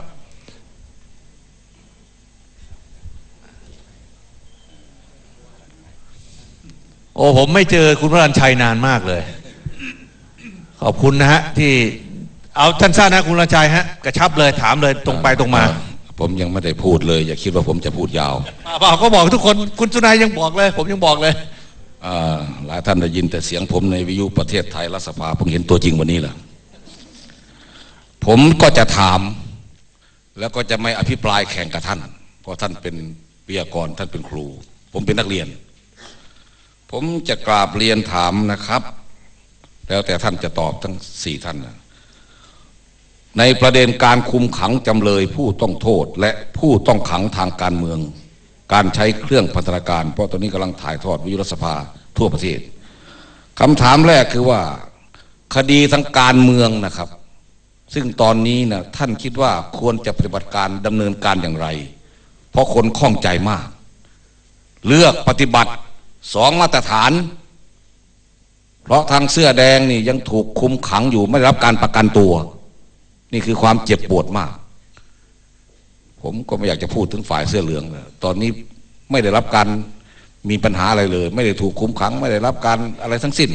โอ้ผมไม่เจอคุณพระรัญชัยนานมากเลยขอบคุณนะฮะที่เอาท่านทราบนะคุณพระรัญชัยฮะกระชับเลยถามเลยตรงไปตรงมาผมยังไม่ได้พูดเลยอย่าคิดว่าผมจะพูดยาวเปล่าก็บอกทุกคนคุณสุนัยยังบอกเลยผมยังบอกเลยหลายท่านได้ยินแต่เสียงผมในวิทยุประเทศไทยรัฐสภาเพิ่งเห็นตัวจริงวันนี้แหละผมก็จะถามแล้วก็จะไม่อภิปรายแข่งกับท่านเพราะท่านเป็นวิทยากรท่านเป็นครูผมเป็นนักเรียนผมจะกราบเรียนถามนะครับแล้วแต่ท่านจะตอบทั้งสี่ท่านนะในประเด็นการคุมขังจำเลยผู้ต้องโทษและผู้ต้องขังทางการเมืองการใช้เครื่องพัฒนาการเพราะตอนนี้กำลังถ่ายทอดวิทยุรัฐสภาทั่วประเทศคำถามแรกคือว่าคดีทางการเมืองนะครับซึ่งตอนนี้นะท่านคิดว่าควรจะปฏิบัติการดำเนินการอย่างไรเพราะคนข้องใจมากเลือกปฏิบัติสองมาตรฐานเพราะทางเสื้อแดงนี่ยังถูกคุมขังอยู่ไม่ได้รับการประกันตัวนี่คือความเจ็บปวดมากผมก็ไม่อยากจะพูดถึงฝ่ายเสื้อเหลืองเลยตอนนี้ไม่ได้รับการมีปัญหาอะไรเลยไม่ได้ถูกคุมขังไม่ได้รับการอะไรทั้งสิ้น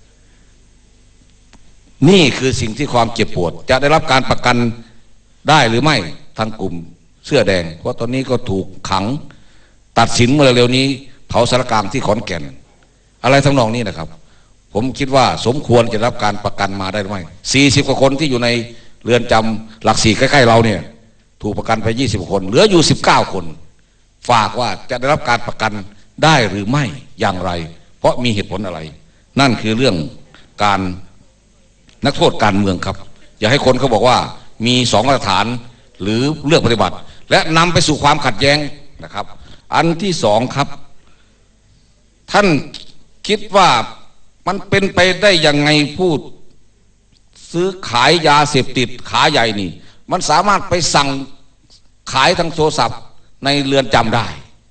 นี่คือสิ่งที่ความเจ็บปวดจะได้รับการประกันได้หรือไม่ทางกลุ่มเสื้อแดงเพราะตอนนี้ก็ถูกขังตัดสินเมื่อเร็วนี้เผาสารกลางที่ขอนแก่นอะไรทั้งนองนี้นะครับผมคิดว่าสมควรจะรับการประกันมาได้หรือไม่สี่สิบกว่าคนที่อยู่ในเรือนจำหลักสี่ใกล้ๆเราเนี่ยถูกประกันไปยี่สิบคนเหลืออยู่สิบเก้าคนฝากว่าจะได้รับการประกันได้หรือไม่อย่างไรเพราะมีเหตุผลอะไรนั่นคือเรื่องการนักโทษการเมืองครับอย่าให้คนเขาบอกว่ามีสองมาตรฐานหรือเลือกปฏิบัติและนำไปสู่ความขัดแย้งนะครับอันที่สองครับท่านคิดว่ามันเป็นไปได้ยังไงผู้ซื้อขายยาเสพติดขาใหญ่นี่มันสามารถไปสั่งขายทางโทรศัพท์ในเรือนจำได้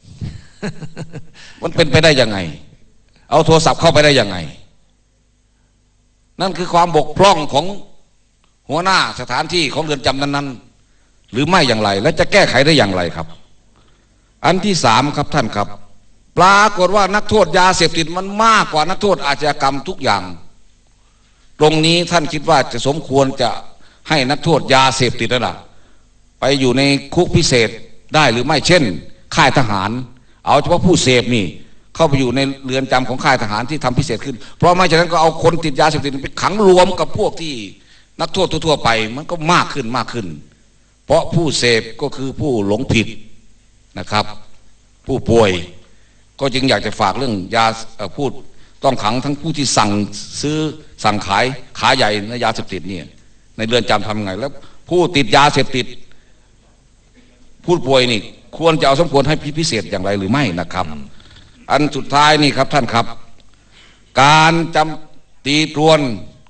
มันเป็นไปได้ยังไงเอาโทรศัพท์เข้าไปได้ยังไงนั่นคือความบกพร่องของหัวหน้าสถานที่ของเรือนจำนั้นๆหรือไม่อย่างไรและจะแก้ไขได้อย่างไรครับอันที่สามครับท่านครับปรากฏว่านักโทษยาเสพติดมันมากกว่านักโทษอาชญากรรมทุกอย่างตรงนี้ท่านคิดว่าจะสมควรจะให้นักโทษยาเสพติดนั่นแหละไปอยู่ในคุกพิเศษได้หรือไม่เช่นค่ายทหารเอาเฉพาะผู้เสพนี่เข้าไปอยู่ในเรือนจำของค่ายทหารที่ทำพิเศษขึ้นเพราะไม่ฉะนั้นก็เอาคนติดยาเสพติดไปขังรวมกับพวกที่นักโทษทั่วๆไปมันก็มากขึ้นมากขึ้นเพราะผู้เสพก็คือผู้หลงผิดนะครับผู้ป่วยก็จึงอยากจะฝากเรื่องยาพูดต้องขังทั้งผู้ที่สั่งซื้อสั่งขายขาใหญ่ในยาเสพติดเนี่ยในเรือนจำทำไงแล้วผู้ติดยาเสพติดผู้ป่วยนี่ควรจะเอาสมควรให้พิเศษอย่างไรหรือไม่นะครับอันสุดท้ายนี่ครับท่านครับการจำตีตรวน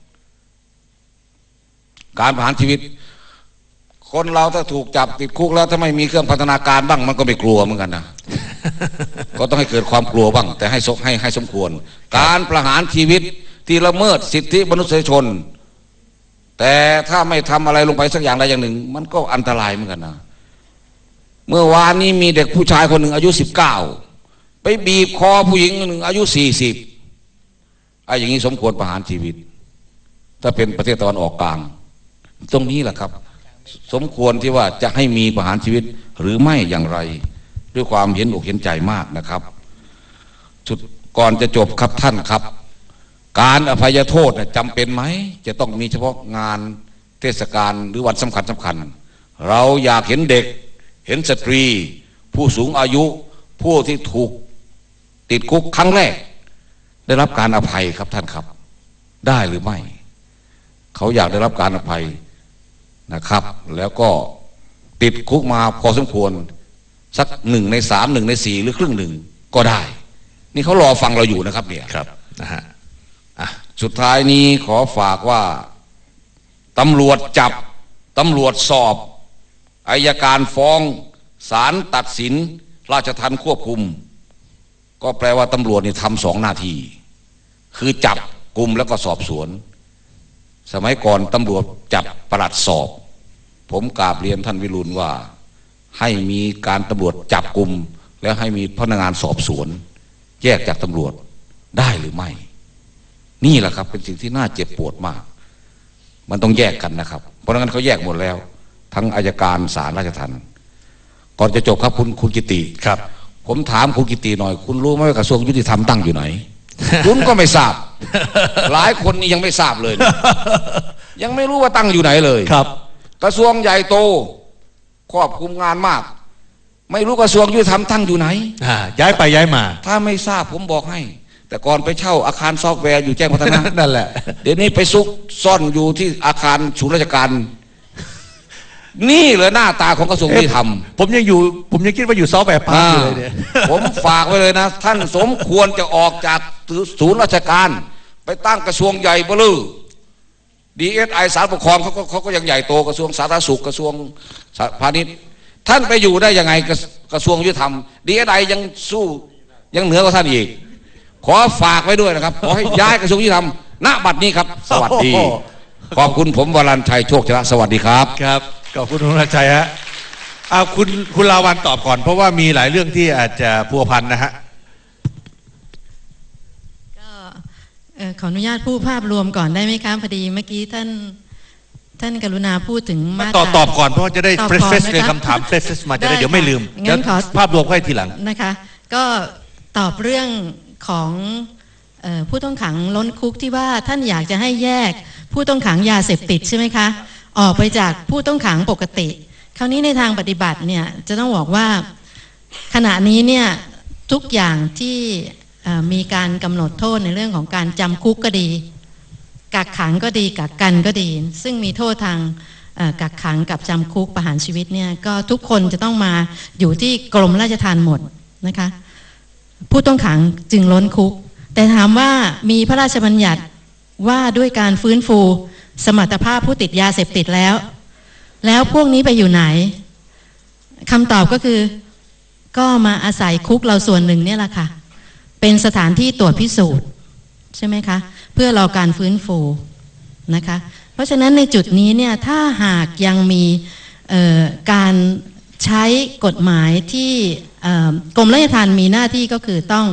การประหารชีวิตคนเราถ้าถูกจับติดคุกแล้วถ้าไม่มีเครื่องพัฒนาการบ้างมันก็ไม่กลัวเหมือนกันนะ ก็ต้องให้เกิดความกลัวบ้างแต่ให้ให้ให้สมควรการประหารชีวิตที่ละเมิดสิทธิมนุษยชนแต่ถ้าไม่ทำอะไรลงไปสักอย่างใดอย่างหนึ่งมันก็อันตรายเหมือนกันนะเมื่อวานนี้มีเด็กผู้ชายคนหนึ่งอายุสิบเก้าไปบีบคอผู้หญิงหนึ่งอายุสี่สิบไอ้อย่างนี้สมควรประหารชีวิตถ้าเป็นประเทศตะวันออกกลางตรงนี้แหละครับสมควรที่ว่าจะให้มีประหารชีวิตหรือไม่อย่างไรด้วยความเห็นอกเห็นใจมากนะครับสุดก่อนจะจบครับท่านครับการอภัยโทษจำเป็นไหมจะต้องมีเฉพาะงานเทศกาลหรือวันสำคัญสำคัญเราอยากเห็นเด็กเห็นสตรีผู้สูงอายุผู้ที่ถูกติดคุกครั้งแรกได้รับการอภัยครับท่านครับได้หรือไม่เขาอยากได้รับการอภัยนะครับแล้วก็ติดคุกมาพอสมควรสักหนึ่งในสามหนึ่งในสี่หรือครึ่งหนึ่งก็ได้นี่เขารอฟังเราอยู่นะครับเนี่ยครับนะฮะอ่ะสุดท้ายนี้ขอฝากว่าตำรวจจับตำรวจสอบอัยการฟ้องศาลตัดสินราชทัณฑ์ควบคุมก็แปลว่าตำรวจนี่ทำสองหน้าที่คือจับกุมแล้วก็สอบสวนสมัยก่อนตำรวจจับปลัดสอบผมกราบเรียนท่านวิรุณว่าให้มีการตำรวจจับกุมแล้วให้มีพนักงานสอบสวนแยกจากตำรวจได้หรือไม่นี่แหละครับเป็นสิ่งที่น่าเจ็บปวดมากมันต้องแยกกันนะครับเพราะงั้นเขาแยกหมดแล้วทั้งอัยการศาลราชทัณฑ์ก่อนจะจบครับคุณคุณกิติครับผมถามคุณกิติหน่อยคุณรู้ไหมว่ากระทรวงยุติธรรมตั้งอยู่ไหน คุณก็ไม่ทราบ หลายคนนี่ยังไม่ทราบเลย ยังไม่รู้ว่าตั้งอยู่ไหนเลยครับกระทรวงใหญ่โตครอบคลุมงานมากไม่รู้กระทรวงยุติธรรมตั้งอยู่ไหนย้ายไปย้ายมาถ้าไม่ทราบผมบอกให้แต่ก่อนไปเช่าอาคารซอฟต์แวร์อยู่แจ้งวัฒนะนั่นแหละเดี๋ยวนี้ไปซุกซ่อนอยู่ที่อาคารศูนย์ราชการนี่เลยหน้าตาของกระทรวงยุติธรรมผมยังอยู่ผมยังคิดว่าอยู่ซอฟต์แวร์พาร์คอยู่เลยเนี่ยผมฝากไว้เลยนะท่านสมควรจะออกจากศูนย์ราชการไปตั้งกระทรวงใหญ่เบ้อลือดีเอสไอสารปกครองเขาก็เขาก็ยังใหญ่โตกระทรวงสาธารณสุขกระทรวงพาณิชย์ท่านไปอยู่ได้ยังไงกระทรวงยุติธรรมดีเอสไอยังสู้ยังเหนือกว่าท่านอีกขอฝากไว้ด้วยนะครับขอให้ย้ายกระทรวงยุติธรรมณบัดนี้ครับสวัสดีขอบคุณผมวรัญชัยโชคชนะสวัสดีครับครับขอบคุณคุณวรัญชัยฮะเอาคุณคุณลาวันตอบก่อนเพราะว่ามีหลายเรื่องที่อาจจะพัวพันนะฮะก็ขออนุญาตพูดภาพรวมก่อนได้ไหมครับพอดีเมื่อกี้ท่านท่านกรุณาพูดถึงมาตอบตอบก่อนเพราะจะได้เฟรชเฟรชในคำถามเฟรชเฟรชมาจะได้เดี๋ยวไม่ลืมงั้นขอภาพรวมค่อยทีหลังนะคะก็ตอบเรื่องของผู้ต้องขังล้นคุกที่ว่าท่านอยากจะให้แยกผู้ต้องขังยาเสพติดใช่ไหมคะออกไปจากผู้ต้องขังปกติคราวนี้ในทางปฏิบัติเนี่ยจะต้องบอกว่าขณะนี้เนี่ยทุกอย่างที่มีการกำหนดโทษในเรื่องของการจำคุกก็ดีกักขังก็ดีกักกันก็ดีซึ่งมีโทษทางกักขังกับจำคุกประหารชีวิตเนี่ยก็ทุกคนจะต้องมาอยู่ที่กรมราชทัณฑ์หมดนะคะผู้ต้องขังจึงล้นคุกแต่ถามว่ามีพระราชบัญญัติว่าด้วยการฟื้นฟูสมรรถภาพผู้ติดยาเสพติดแล้วแล้วพวกนี้ไปอยู่ไหนคำตอบก็คือก็มาอาศัยคุกเราส่วนหนึ่งเนี่ยแหละค่ะเป็นสถานที่ตรวจพิสูจน์ใช่ไหมคะเพื่อรอการฟื้นฟูนะคะเพราะฉะนั้นในจุดนี้เนี่ยถ้าหากยังมีการใช้กฎหมายที่กรมราชทัณฑ์มีหน้าที่ก็คือต้อง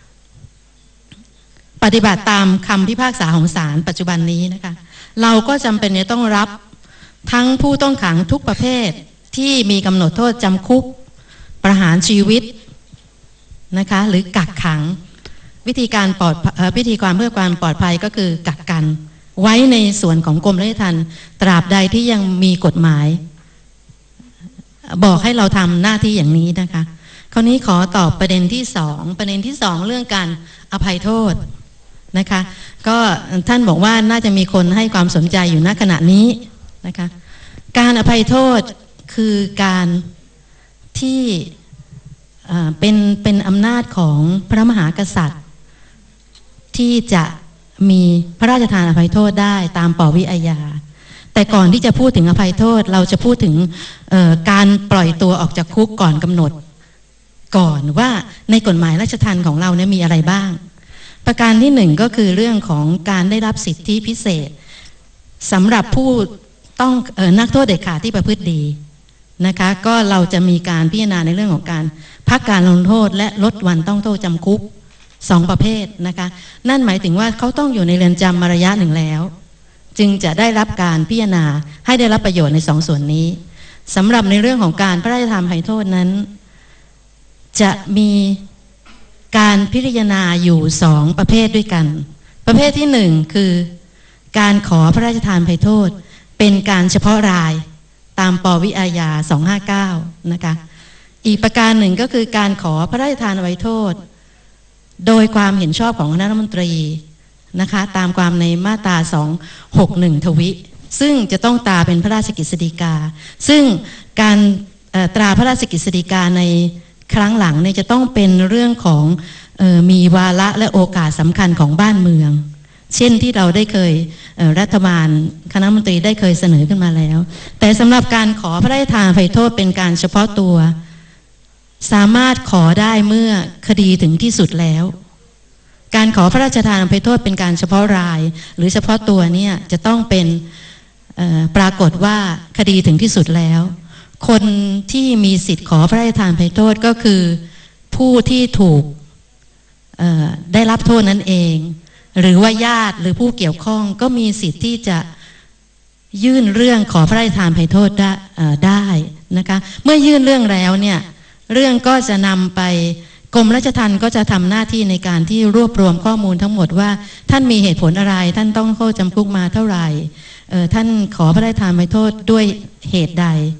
ปฏิบัติตามคำพิพากษาของศาลปัจจุบันนี้นะคะเราก็จำเป็นจะต้องรับทั้งผู้ต้องขังทุกประเภทที่มีกำหนดโทษจำคุกประหารชีวิตนะคะหรือกักขังวิธีการปลอดวิธีการเพื่อความปลอดภัยก็คือกักกันไว้ในส่วนของกรมราชทัณฑ์ตราบใดที่ยังมีกฎหมายบอกให้เราทำหน้าที่อย่างนี้นะคะคราวนี้ขอตอบประเด็นที่สองประเด็นที่สองเรื่องการอภัยโทษนะคะก็ท่านบอกว่าน่าจะมีคนให้ความสนใจอยู่ณขณะนี้นะคะการอภัยโทษคือการที่เป็นเป็นอำนาจของพระมหากษัตริย์ที่จะมีพระราชทานอภัยโทษได้ตามปวิอาญาแต่ก่อนที่จะพูดถึงอภัยโทษเราจะพูดถึงการปล่อยตัวออกจากคุกก่อนกำหนดก่อนว่าในกฎหมายราชทัณฑ์ของเราเนี่ยมีอะไรบ้างประการที่หนึ่งก็คือเรื่องของการได้รับสิทธิพิเศษสำหรับผู้ต้องเอ่อนักโทษเด็ดขาดที่ประพฤติดีนะคะก็เราจะมีการพิจารณาในเรื่องของการพักการลงโทษและลดวันต้องโทษจำคุกสองประเภทนะคะนั่นหมายถึงว่าเขาต้องอยู่ในเรือนจำมาระยะหนึ่งแล้วจึงจะได้รับการพิจารณาให้ได้รับประโยชน์ในสองส่วนนี้สำหรับในเรื่องของการพระราชทานอภัยโทษนั้นจะมีการพิจารณาอยู่สองประเภทด้วยกันประเภทที่หนึ่งคือการขอพระราชทานอภัยโทษเป็นการเฉพาะรายตามปวิอาญาสองห้าเก้านะคะอีกประการหนึ่งก็คือการขอพระราชทานอภัยโทษโดยความเห็นชอบของคณะรัฐมนตรีนะคะตามความในมาตราสองหกหนึ่งทวิซึ่งจะต้องตราเป็นพระราชกฤษฎีกาซึ่งการตราพระราชกฤษฎีกาในครั้งหลังเนี่ยจะต้องเป็นเรื่องของเอ่อมีวาระและโอกาสสำคัญของบ้านเมืองเช่นที่เราได้เคยรัฐบาลคณะมนตรีได้เคยเสนอขึ้นมาแล้วแต่สำหรับการขอพระราชทานอภัยโทษเป็นการเฉพาะตัวสามารถขอได้เมื่อคดีถึงที่สุดแล้วการขอพระราชทานอภัยโทษเป็นการเฉพาะรายหรือเฉพาะตัวเนี่ยจะต้องเป็นปรากฏว่าคดีถึงที่สุดแล้วคนที่มีสิทธิ์ขอพระราชทานอภัยโทษก็คือผู้ที่ถูกได้รับโทษนั่นเองหรือว่าญาติหรือผู้เกี่ยวข้องก็มีสิทธิ์ที่จะยื่นเรื่องขอพระราชทานอภัยโทษได้ได้นะคะเมื่อยื่นเรื่องแล้วเนี่ยเรื่องก็จะนำไปกรมราชทัณฑ์ก็จะทำหน้าที่ในการที่รวบรวมข้อมูลทั้งหมดว่าท่านมีเหตุผลอะไรท่านต้องโทษจำคุกมาเท่าไหร่ท่านขอพระราชทานอภัยโทษด้วยเหตุใด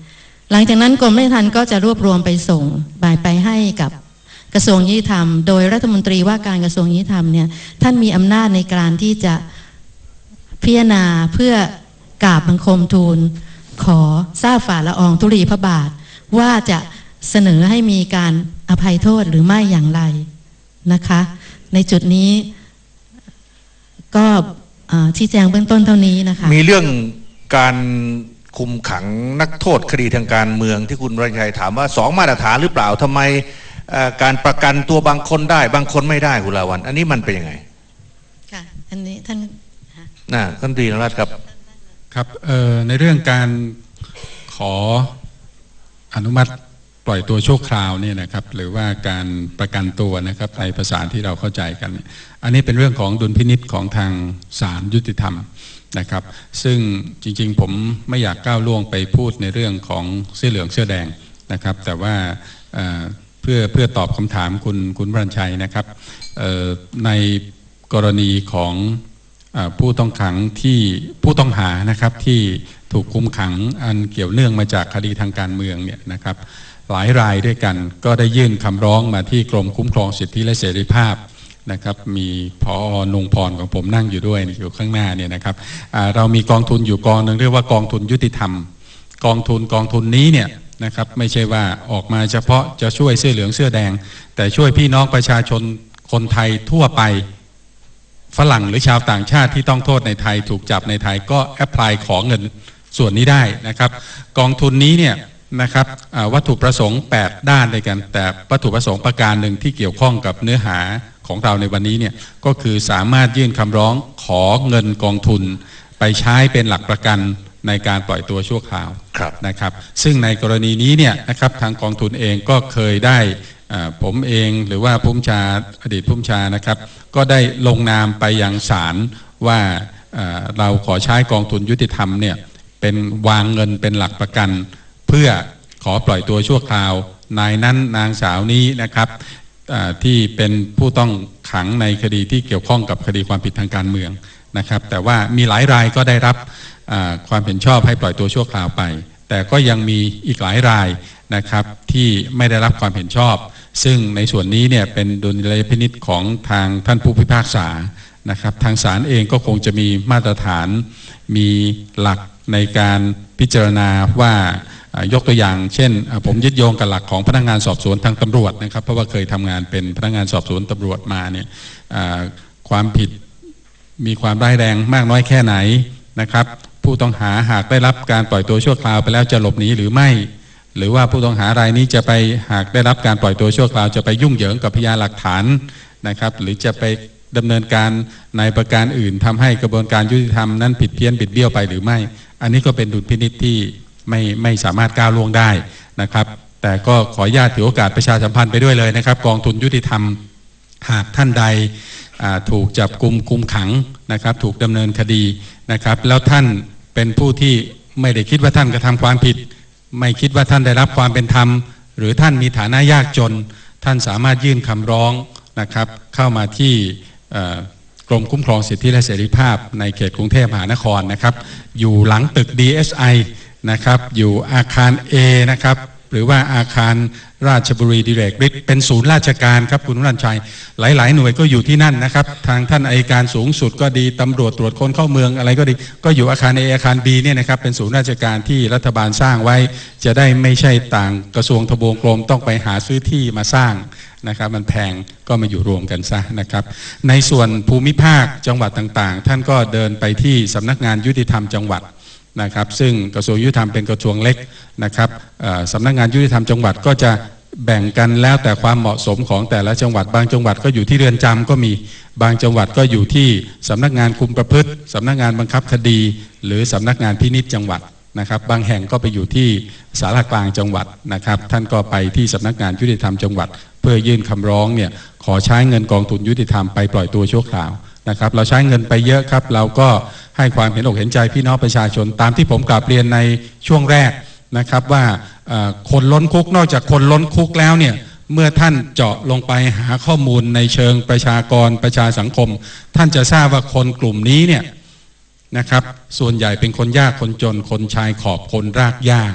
หลังจากนั้นกรมราชทัณฑ์ก็จะรวบรวมไปส่งไปไปให้กับกระทรวงยุติธรรมโดยรัฐมนตรีว่าการกระทรวงยุติธรรมเนี่ยท่านมีอำนาจในการที่จะพิจารณาเพื่อกราบบังคมทูลขอทราบฝ่าละอองธุลีพระบาทว่าจะเสนอให้มีการอภัยโทษหรือไม่อย่างไรนะคะในจุดนี้ก็ชี้แจงเบื้องต้นเท่านี้นะคะมีเรื่องการคุมขังนักโทษคดีทางการเมืองที่คุณวรชัยถามว่าสองมาตรฐานหรือเปล่าทำไมการประกันตัวบางคนได้บางคนไม่ได้คุณลาวันอันนี้มันเป็นยังไงค่ะอันนี้ท่านน่ะท่านตรีนรัตน์ครับครับในเรื่องการขออนุมัติปล่อยตัวชั่วคราวเนี่ยนะครับหรือว่าการประกันตัวนะครับในภาษาที่เราเข้าใจกันอันนี้เป็นเรื่องของดุลพินิจของทางศาลยุติธรรมนะครับซึ่งจริงๆผมไม่อยากก้าวล่วงไปพูดในเรื่องของเสื้อเหลืองเสื้อแดงนะครับแต่ว่าเพื่อเพื่อตอบคำถามคุณคุณวรชัยนะครับในกรณีของผู้ต้องขังที่ผู้ต้องหานะครับที่ถูกคุมขังอันเกี่ยวเนื่องมาจากคดีทางการเมืองเนี่ยนะครับหลายรายด้วยกันก็ได้ยื่นคำร้องมาที่กรมคุ้มครองสิทธิและเสรีภาพนะครับมีผอ.นงพรของผมนั่งอยู่ด้วยอยู่ข้างหน้าเนี่ยนะครับเรามีกองทุนอยู่กองหนึ่งเรียกว่ากองทุนยุติธรรมกองทุนกองทุนนี้เนี่ยนะครับไม่ใช่ว่าออกมาเฉพาะจะช่วยเสื้อเหลืองเสื้อแดงแต่ช่วยพี่น้องประชาชนคนไทยทั่วไปฝรั่งหรือชาวต่างชาติที่ต้องโทษในไทยถูกจับในไทยก็แอพพลายของเงินส่วนนี้ได้นะครับกองทุนนี้เนี่ยนะครับวัตถุประสงค์แปดด้านด้วยกันแต่วัตถุประสงค์ประการหนึ่งที่เกี่ยวข้องกับเนื้อหาของเราในวันนี้เนี่ยก็คือสามารถยื่นคำร้องขอเงินกองทุนไปใช้เป็นหลักประกันในการปล่อยตัวชั่วคราวนะครับซึ่งในกรณีนี้เนี่ยนะครับทางกองทุนเองก็เคยได้ผมเองหรือว่าผู้บัญชาอดีตผู้บัญชานะครับก็ได้ลงนามไปยังศาลว่าเราขอใช้กองทุนยุติธรรมเนี่ยเป็นวางเงินเป็นหลักประกันเพื่อขอปล่อยตัวชั่วคราวนายนั้นนางสาวนี้นะครับที่เป็นผู้ต้องขังในคดีที่เกี่ยวข้องกับคดีความผิดทางการเมืองนะครับแต่ว่ามีหลายรายก็ได้รับความเห็นชอบให้ปล่อยตัวชั่วคราวไปแต่ก็ยังมีอีกหลายรายนะครับที่ไม่ได้รับความเห็นชอบซึ่งในส่วนนี้เนี่ยเป็นดุลยพินิจของทางท่านผู้พิพากษานะครับทางศาลเองก็คงจะมีมาตรฐานมีหลักในการพิจารณาว่ายกตัวอย่างเช่นผมยึดโยงกับหลักของพนักงานสอบสวนทางตำรวจนะครับเพราะว่าเคยทำงานเป็นพนักงานสอบสวนตำรวจมาเนี่ยความผิดมีความร้ายแรงมากน้อยแค่ไหนนะครับผู้ต้องหาหากได้รับการปล่อยตัวชั่วคราวไปแล้วจะหลบหนีหรือไม่หรือว่าผู้ต้องหารายนี้จะไปหากได้รับการปล่อยตัวชั่วคราวจะไปยุ่งเหยิงกับพยานหลักฐานนะครับหรือจะไปดำเนินการในประการอื่นทำให้กระบวนการยุติธรรมนั้นผิดเพี้ยนบิดเบี้ยวไปหรือไม่อันนี้ก็เป็นดุลพินิจที่ไม่ไม่สามารถก้าวล่วงได้นะครับแต่ก็ขออนุญาตถือโอกาสประชาสัมพันธ์ไปด้วยเลยนะครับกองทุนยุติธรรมหากท่านใดถูกจับกุมคุมขังนะครับถูกดำเนินคดีนะครับแล้วท่านเป็นผู้ที่ไม่ได้คิดว่าท่านกระทำความผิดไม่คิดว่าท่านได้รับความเป็นธรรมหรือท่านมีฐานะยากจนท่านสามารถยื่นคำร้องนะครับเข้ามาที่กรมคุ้มครองสิทธิและเสรีภาพในเขตกรุงเทพมหานครนะครับอยู่หลังตึก ดี เอส ไอ นะครับอยู่อาคาร A นะครับหรือว่าอาคารราชบุรีดิเรกฤทธิ์เป็นศูนย์ราชการครับคุณวรชัยหลายๆหน่วยก็อยู่ที่นั่นนะครับทางท่านอัยการสูงสุดก็ดีตำรวจตรวจคนเข้าเมืองอะไรก็ดีก็อยู่อาคาร A อาคาร B เนี่ยนะครับเป็นศูนย์ราชการที่รัฐบาลสร้างไว้จะได้ไม่ใช่ต่างกระทรวงทบวงกรมต้องไปหาซื้อที่มาสร้างนะครับมันแพงก็มาอยู่รวมกันซะนะครับในส่วนภูมิภาคจังหวัดต่างๆท่านก็เดินไปที่สำนักงานยุติธรรมจังหวัดนะครับซึ่งกระทรวงยุติธรรมเป็นกระทรวงเล็กนะครับสำนักงานยุติธรรมจังหวัดก็จะแบ่งกันแล้วแต่ความเหมาะสมของแต่ละจังหวัดบางจังหวัดก็อยู่ที่เรือนจำก็มีบางจังหวัดก็อยู่ที่สำนักงานคุมประพฤติสำนักงานบังคับคดีหรือสำนักงานพินิจจังหวัดนะครับบางแห่งก็ไปอยู่ที่ศาลากลางจังหวัดนะครับท่านก็ไปที่สำนักงานยุติธรรมจังหวัดเพื่อยื่นคำร้องเนี่ยขอใช้เงินกองทุนยุติธรรมไปปล่อยตัวชั่วคราวนะครับเราใช้เงินไปเยอะครับเราก็ให้ความเห็นอกเห็นใจพี่น้องประชาชนตามที่ผมกราบเรียนในช่วงแรกนะครับว่าคนล้นคุกนอกจากคนล้นคุกแล้วเนี่ยเมื่อท่านเจาะลงไปหาข้อมูลในเชิงประชากรประชาสังคมท่านจะทราบว่าคนกลุ่มนี้เนี่ยนะครับส่วนใหญ่เป็นคนยากคนจนคนชายขอบคนรากหญ้า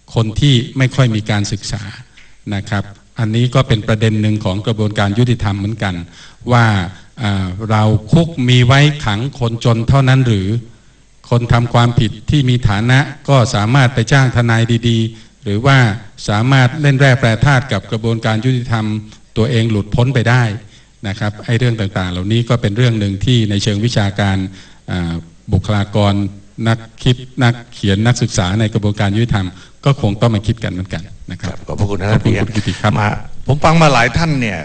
คนที่ไม่ค่อยมีการศึกษานะครับอันนี้ก็เป็นประเด็นหนึ่งของกระบวนการยุติธรรมเหมือนกันว่าเราคุกมีไว้ขังคนจนเท่านั้นหรือคนทำความผิดที่มีฐานะก็สามารถไปจ้างทนายดีๆหรือว่าสามารถเล่นแร่แปรธาตุกับกระบวนการยุติธรรมตัวเองหลุดพ้นไปได้นะครับไอ้เรื่องต่างๆเหล่านี้ก็เป็นเรื่องหนึ่งที่ในเชิงวิชาการบุคลากรนักคิดนักเขียนนักศึกษาในกระบวนการยุติธรรมก็คงต้องมาคิดกันเหมือนกันนะครับขอบพระคุณท่านคุณกิติครับมาผมฟังมาหลายท่านเนี่ย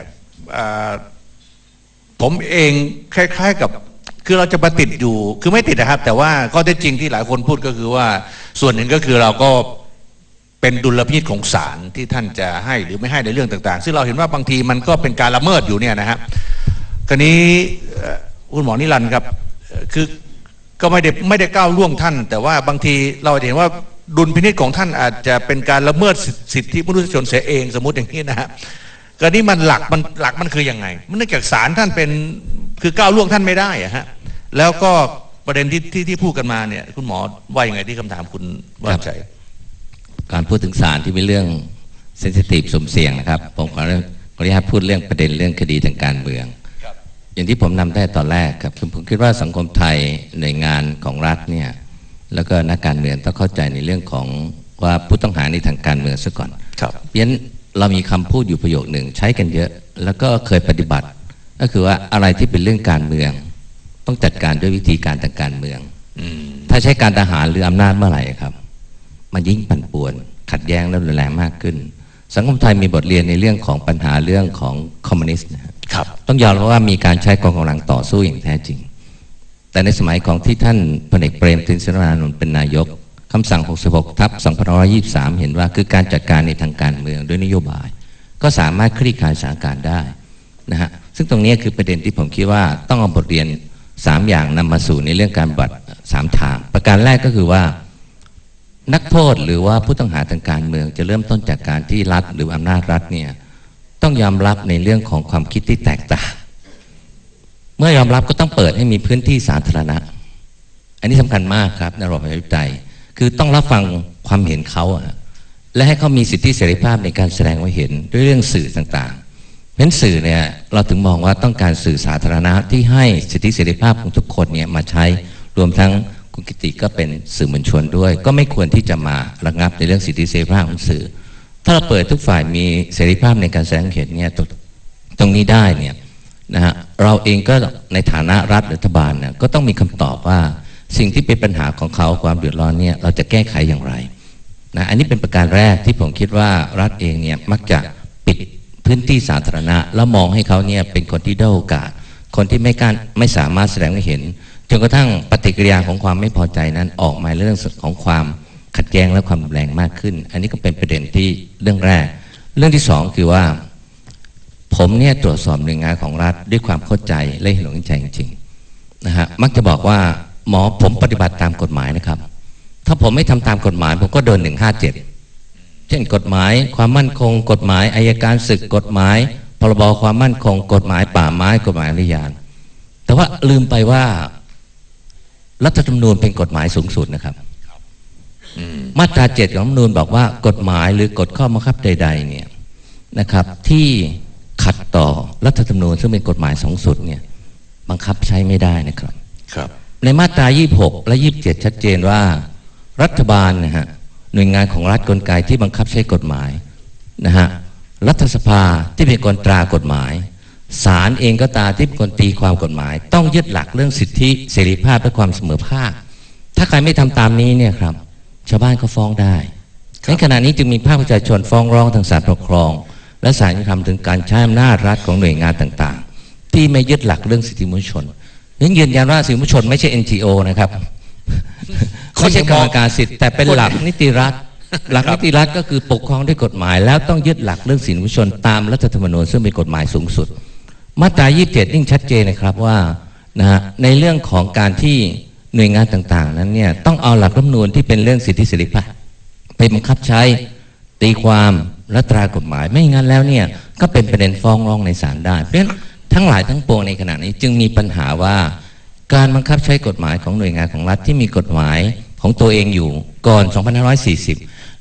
ผมเองคล้ายๆกับคือเราจะมาติดอยู่คือไม่ติดนะครับแต่ว่าข้อเท็จจริงที่หลายคนพูดก็คือว่าส่วนหนึ่งก็คือเราก็เป็นดุลพินิจของศาลที่ท่านจะให้หรือไม่ให้ในเรื่องต่างๆซึ่งเราเห็นว่าบางทีมันก็เป็นการละเมิดอยู่เนี่ยนะฮะคราวนี้คุณหมอนิรันดร์ครับคือก็ไม่ได้ไม่ได้ก้าวล่วงท่านแต่ว่าบางทีเราเห็นว่าดุลพินิจของท่านอาจจะเป็นการละเมิดสิทธิมนุษยชนเสียเองสมมติอย่างนี้นะฮะก็นี่มันหลักมันหลักมันคือยังไงเนื่องจากศาลท่านเป็นคือก้าวล่วงท่านไม่ได้อะฮะแล้วก็ประเด็นที่ที่ที่พูดกันมาเนี่ยคุณหมอว่ายังไงที่คำถามคุณว่าใจการพูดถึงศาลที่เป็นเรื่องเซนซิทีฟสุ่มเสี่ยงนะครับผมขอขออนุญาตพูดเรื่องประเด็นเรื่องคดีทางการเมืองอย่างที่ผมนำได้ตอนแรกครับผมคิดว่าสังคมไทยหน่วยงานของรัฐเนี่ยแล้วก็นักการเมืองต้องเข้าใจในเรื่องของว่าผู้ต้องหาในทางการเมืองซะก่อนครับเพราะฉะนั้นเรามีคำพูดอยู่ประโยคหนึ่งใช้กันเยอะแล้วก็เคยปฏิบัติก็คือว่าอะไรที่เป็นเรื่องการเมืองต้องจัดการด้วยวิธีการทางการเมืองถ้าใช้การทหารหรืออำนาจเมื่อไหร่ครับมันยิ่งปั่นป่วนขัดแย้งและรุนแรงมากขึ้นสังคมไทยมีบทเรียนในเรื่องของปัญหาเรื่องของคอมมิวนิสต์นะครับต้องยอมรับว่ามีการใช้กองกำลังต่อสู้อย่างแท้จริงแต่ในสมัยของที่ท่านพลเอกเปรมติณ สินวรานนท์เป็นนายกคำสั่งหกสิบหกทับสองพันห้าร้อยยี่สิบสามเห็นว่าคือการจัดการในทางการเมืองด้วยนโยบายก็สามารถคลี่คลายสถานการณ์ได้นะฮะซึ่งตรงนี้คือประเด็นที่ผมคิดว่าต้องเอาบทเรียนสามอย่างนำมาสู่ในเรื่องการปฏิบัติสามทางประการแรกก็คือว่านักโทษหรือว่าผู้ต้องหาทางการเมืองจะเริ่มต้นจากการที่รัฐหรืออำนาจรัฐเนี่ยต้องยอมรับในเรื่องของความคิดที่แตกต่างเมื่อยอมรับก็ต้องเปิดให้มีพื้นที่สาธารณะอันนี้สำคัญมากครับในระบอบประชาธิปไตยคือต้องรับฟังความเห็นเขาและให้เขามีสิทธิเสรีภาพในการแสดงความเห็นด้วยเรื่องสื่อต่างๆเพราะฉะนั้นสื่อเนี่ยเราถึงมองว่าต้องการสื่อสาธารณะที่ให้สิทธิเสรีภาพของทุกคนเนี่ยมาใช้รวมทั้งคุณกิติก็เป็นสื่อมวลชนด้วยก็ไม่ควรที่จะมาระงับในเรื่องสิทธิเสรีภาพของสื่อถ้าเราเปิดทุกฝ่ายมีเสรีภาพในการแสดงเห็นเนี่ยตรงนี้ได้เนี่ยนะฮะเราเองก็ในฐานะรัฐรัฐบาลเนี่ยก็ต้องมีคำตอบว่าสิ่งที่เป็นปัญหาของเขาความเดือดร้อนเนี่ยเราจะแก้ไขอย่างไรนะอันนี้เป็นประการแรกที่ผมคิดว่ารัฐเองเนี่ยมักจะปิดพื้นที่สาธารณะแล้วมองให้เขาเนี่ยเป็นคนที่ได้โอกาสคนที่ไม่การไม่สามารถแสดงให้เห็นจนกระทั่งปฏิกิริยาของความไม่พอใจนั้นออกมาเรื่องของความขัดแย้งและความรุนแรงมากขึ้นอันนี้ก็เป็นประเด็นที่เรื่องแรกเรื่องที่สองคือว่าผมเนี่ยตรวจสอบหน่วยงานของรัฐด้วยความเข้าใจและเห็นอกเห็นใจจริงๆนะฮะมักจะบอกว่าหมอผมปฏิบัติตามกฎหมายนะครับถ้าผมไม่ทำตามกฎหมายผมก็โดนหนึ่งห้าเจ็ดเช่นกฎหมายความมั่นคงกฎหมายอัยการศึกกฎหมายพรบความมั่นคงกฎหมายป่าไม้กฎหมายอนุญาตแต่ว่าลืมไปว่ารัฐธรรมนูญเป็นกฎหมายสูงสุดนะครับมาตราเจ็ดของรัฐธรรมนูญบอกว่ากฎหมายหรือกฎข้อบังคับใดๆเนี่ยนะครับที่ขัดต่อรัฐธรรมนูญซึ่งเป็นกฎหมายสูงสุดเนี่ยบังคับใช้ไม่ได้นะครับครับในมาตรายี่สิบหกและยี่สิบเจ็ดชัดเจนว่ารัฐบาลนะฮะหน่วยงานของรัฐกลไกที่บังคับใช้กฎหมายนะฮะรัฐสภาที่เป็นคนตรากฎหมายศาลเองก็ตามที่เป็นคนตีความกฎหมายต้องยึดหลักเรื่องสิทธิเสรีภาพและความเสมอภาคถ้าใครไม่ทำตามนี้เนี่ยครับชาวบ้านก็ฟ้องได้ในขณะนี้จึงมีภาคประชาชนฟ้องร้องทางศาลปกครองและศาลยุติธรรมถึงการใช้อำนาจรัฐของหน่วยงานต่างๆที่ไม่ยึดหลักเรื่องสิทธิมนุษยชนยังยืนยันว่าสิทธิมนุษยชนไม่ใช่ เอ็น จี โอ นะครับไม่ใช่กรรมการสิทธิ์แต่เป็นหลักนิติรัฐหลักนิติรัฐก็คือปกครองด้วยกฎหมายแล้วต้องยึดหลักเรื่องสิทธิมนุษยชนตามรัฐธรรมนูญซึ่งเป็นกฎหมายสูงสุดมาตรายี่สิบเจ็ดยิ่งชัดเจนนะครับว่านะฮะในเรื่องของการที่หน่วยงานต่างๆนั้นเนี่ยต้องเอาหลักรัฐธรรมนูญที่เป็นเรื่องสิทธิเสรีภาพไปบังคับใช้ตีความและตรากฎหมายไม่งั้นแล้วเนี่ยก็เป็นประเด็นฟ้องร้องในศาลได้เพราะฉะนั้นทั้งหลายทั้งปวงในขณะนี้จึงมีปัญหาว่าการบังคับใช้กฎหมายของหน่วยงานของรัฐที่มีกฎหมายของตัวเองอยู่ก่อนสองพันห้าร้อยสี่สิบ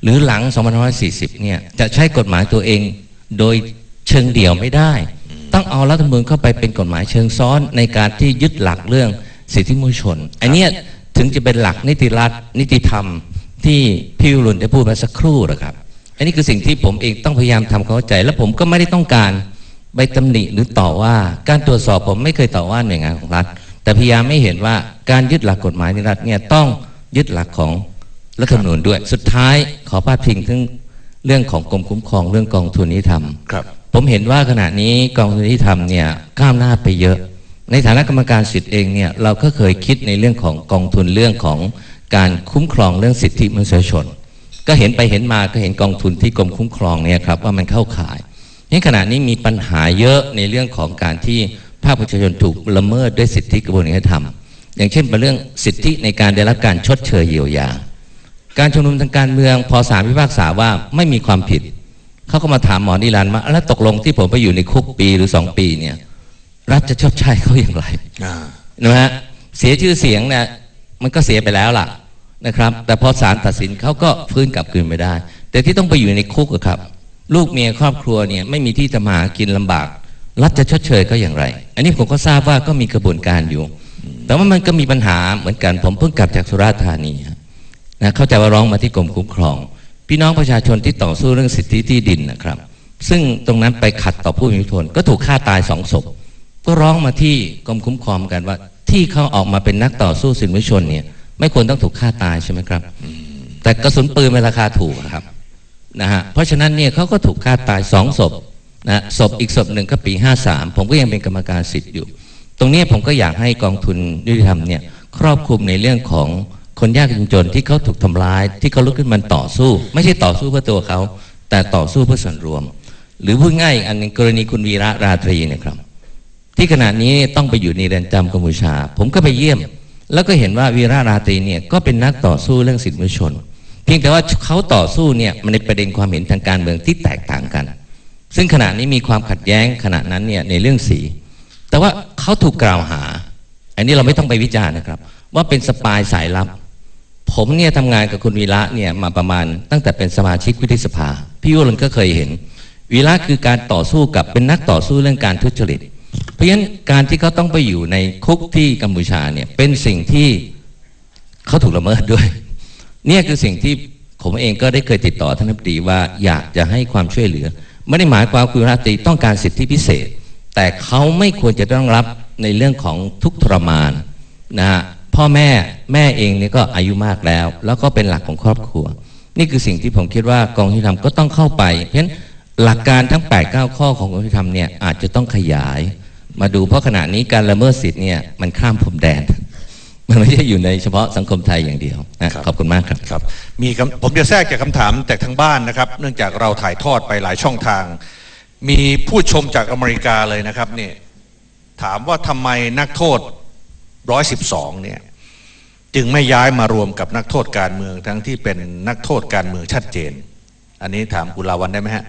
หรือหลังสองพันห้าร้อยสี่สิบเนี่ยจะใช้กฎหมายตัวเองโดยเชิงเดี่ยวไม่ได้ต้องเอารัฐธรรมนูญเข้าไปเป็นกฎหมายเชิงซ้อนในการที่ยึดหลักเรื่องสิทธิมนุษยชนอันนี้ถึงจะเป็นหลักนิติรัฐนิติธรรมที่พี่วิรุณได้พูดมาสักครู่นะครับอันนี้คือสิ่งที่ผมเองต้องพยายามทำความเข้าใจและผมก็ไม่ได้ต้องการไปตำหนิหรือต่อว่าการตรวจสอบผมไม่เคยต่อว่าหน่วยงานของรัฐแต่พยายามไม่เห็นว่าการยึดหลักกฎหมายในรัฐเนี่ยต้องยึดหลักของรัฐธรรมนูญด้วยสุดท้ายขอพาดพิงถึงเรื่องของกรมคุ้มครองเรื่องกองทุนนิติธรรมผมเห็นว่าขณะนี้กองทุนนิติธรรมเนี่ยก้าวหน้าไปเยอะในฐานะกรรมการสิทธิ์เองเนี่ยเราก็เคยคิดในเรื่องของกองทุนเรื่องของการคุ้มครองเรื่องสิทธิมนุษยชนก็เห็นไปเห็นมาก็เห็นกองทุนที่กรมคุ้มครองเนี่ยครับว่ามันเข้าข่ายในขณะนี้มีปัญหาเยอะในเรื่องของการที่ภาคประชาชนถูกละเมิดด้วยสิทธิกระบวนการยุติธรรมอย่างเช่นเป็นเรื่องสิทธิในการได้รับการชดเชยเยียวยาการชุมนุมทางการเมืองพอศาลพิพากษาว่าไม่มีความผิดเขาก็มาถามหมอนิรันดร์ว่าแล้วตกลงที่ผมไปอยู่ในคุกปีหรือสองปีเนี่ยรัฐจะชดใช้เขาอย่างไรนะฮะเสียชื่อเสียงเนี่ยมันก็เสียไปแล้วล่ะนะครับแต่พอศาลตัดสินเขาก็ฟื้นกลับคืนไม่ได้แต่ที่ต้องไปอยู่ในคุกครับลูกเมียครอบครัวเนี่ยไม่มีที่ทำมาหากินลำบากรัฐจะชดเชยเขาอย่างไรอันนี้ผมก็ทราบว่าก็มีกระบวนการอยู่แต่ว่ามันก็มีปัญหาเหมือนกันผมเพิ่งกลับจากสุราษฎร์ธานีนะเข้าใจว่าร้องมาที่กรมคุ้มครองพี่น้องประชาชนที่ต่อสู้เรื่องสิทธิที่ดินนะครับซึ่งตรงนั้นไปขัดต่อผู้มีอิทธิพลก็ถูกฆ่าตายสองศพก็ร้องมาที่กรมคุ้มครองกันว่าที่เขาออกมาเป็นนักต่อสู้สิทธิมนุษยชนเนี่ยไม่ควรต้องถูกฆ่าตายใช่ไหมครับแต่กระสุนปืนเป็นราคาถูกครับนะฮะเพราะฉะนั้นเนี่ยเขาก็ถูกฆ่าตายสองศพนะศพอีกศพหนึ่งก็ปีห้าสามผมก็ยังเป็นกรรมการสิทธิ์อยู่ตรงนี้ผมก็อยากให้กองทุนยุติธรรมเนี่ยครอบคลุมในเรื่องของคนยากจนที่เขาถูกทำร้ายที่เขาลุกขึ้นมาต่อสู้ไม่ใช่ต่อสู้เพื่อตัวเขาแต่ต่อสู้เพื่อส่วนรวมหรือพูดง่ายอันนึงกรณีคุณวีระราตรีเนี่ยครับที่ขณะนี้ต้องไปอยู่ในเรือนจำกัมพูชาผมก็ไปเยี่ยมแล้วก็เห็นว่าวีระราตรีเนี่ยก็เป็นนักต่อสู้เรื่องสิทธิมนุษยชนเพียงแต่ว่าเขาต่อสู้เนี่ยมันในประเด็นความเห็นทางการเมืองที่แตกต่างกันซึ่งขณะนี้มีความขัดแย้งขณะนั้นเนี่ยในเรื่องสีแต่ว่าเขาถูกกล่าวหาอันนี้เราไม่ต้องไปวิจารณ์นะครับว่าเป็นสปายสายลับผมเนี่ยทำงานกับคุณวีระเนี่ยมาประมาณตั้งแต่เป็นสมาชิกวุฒิสภาพี่วรนก็เคยเห็นวีระคือการต่อสู้กับเป็นนักต่อสู้เรื่องการทุจริตเพราะฉะนั้นการที่เขาต้องไปอยู่ในคุกที่กัมพูชาเนี่ยเป็นสิ่งที่เขาถูกละเมิดด้วยเนี่ยคือสิ่งที่ผมเองก็ได้เคยติดต่อท่านรัฐมนตรีว่าอยากจะให้ความช่วยเหลือไม่ได้หมายความว่าคุณรัฐมนตรีต้องการสิทธิพิเศษแต่เขาไม่ควรจะต้องรับในเรื่องของทุกข์ทรมานนะฮะพ่อแม่แม่เองนี่ก็อายุมากแล้วแล้วก็เป็นหลักของครอบครัวนี่คือสิ่งที่ผมคิดว่ากองยุติธรรมก็ต้องเข้าไปเพราะฉะนั้นหลักการทั้ง แปดเก้า ข้อของกองยุติธรรมเนี่ยอาจจะต้องขยายมาดูเพราะขณะนี้การละเมิดสิทธิ์เนี่ยมันข้ามพรมแดนมันไม่ใช่อยู่ในเฉพาะสังคมไทยอย่างเดียวนะขอบคุณมากครับครับมีผมจะแทรกจากคำถามจากทางบ้านนะครับเนื่องจากเราถ่ายทอดไปหลายช่องทางมีผู้ชมจากอเมริกาเลยนะครับเนี่ยถามว่าทำไมนักโทษหนึ่งร้อยสิบสองเนี่ยจึงไม่ย้ายมารวมกับนักโทษการเมืองทั้งที่เป็นนักโทษการเมืองชัดเจนอันนี้ถามกุลาวันได้ไหมฮะ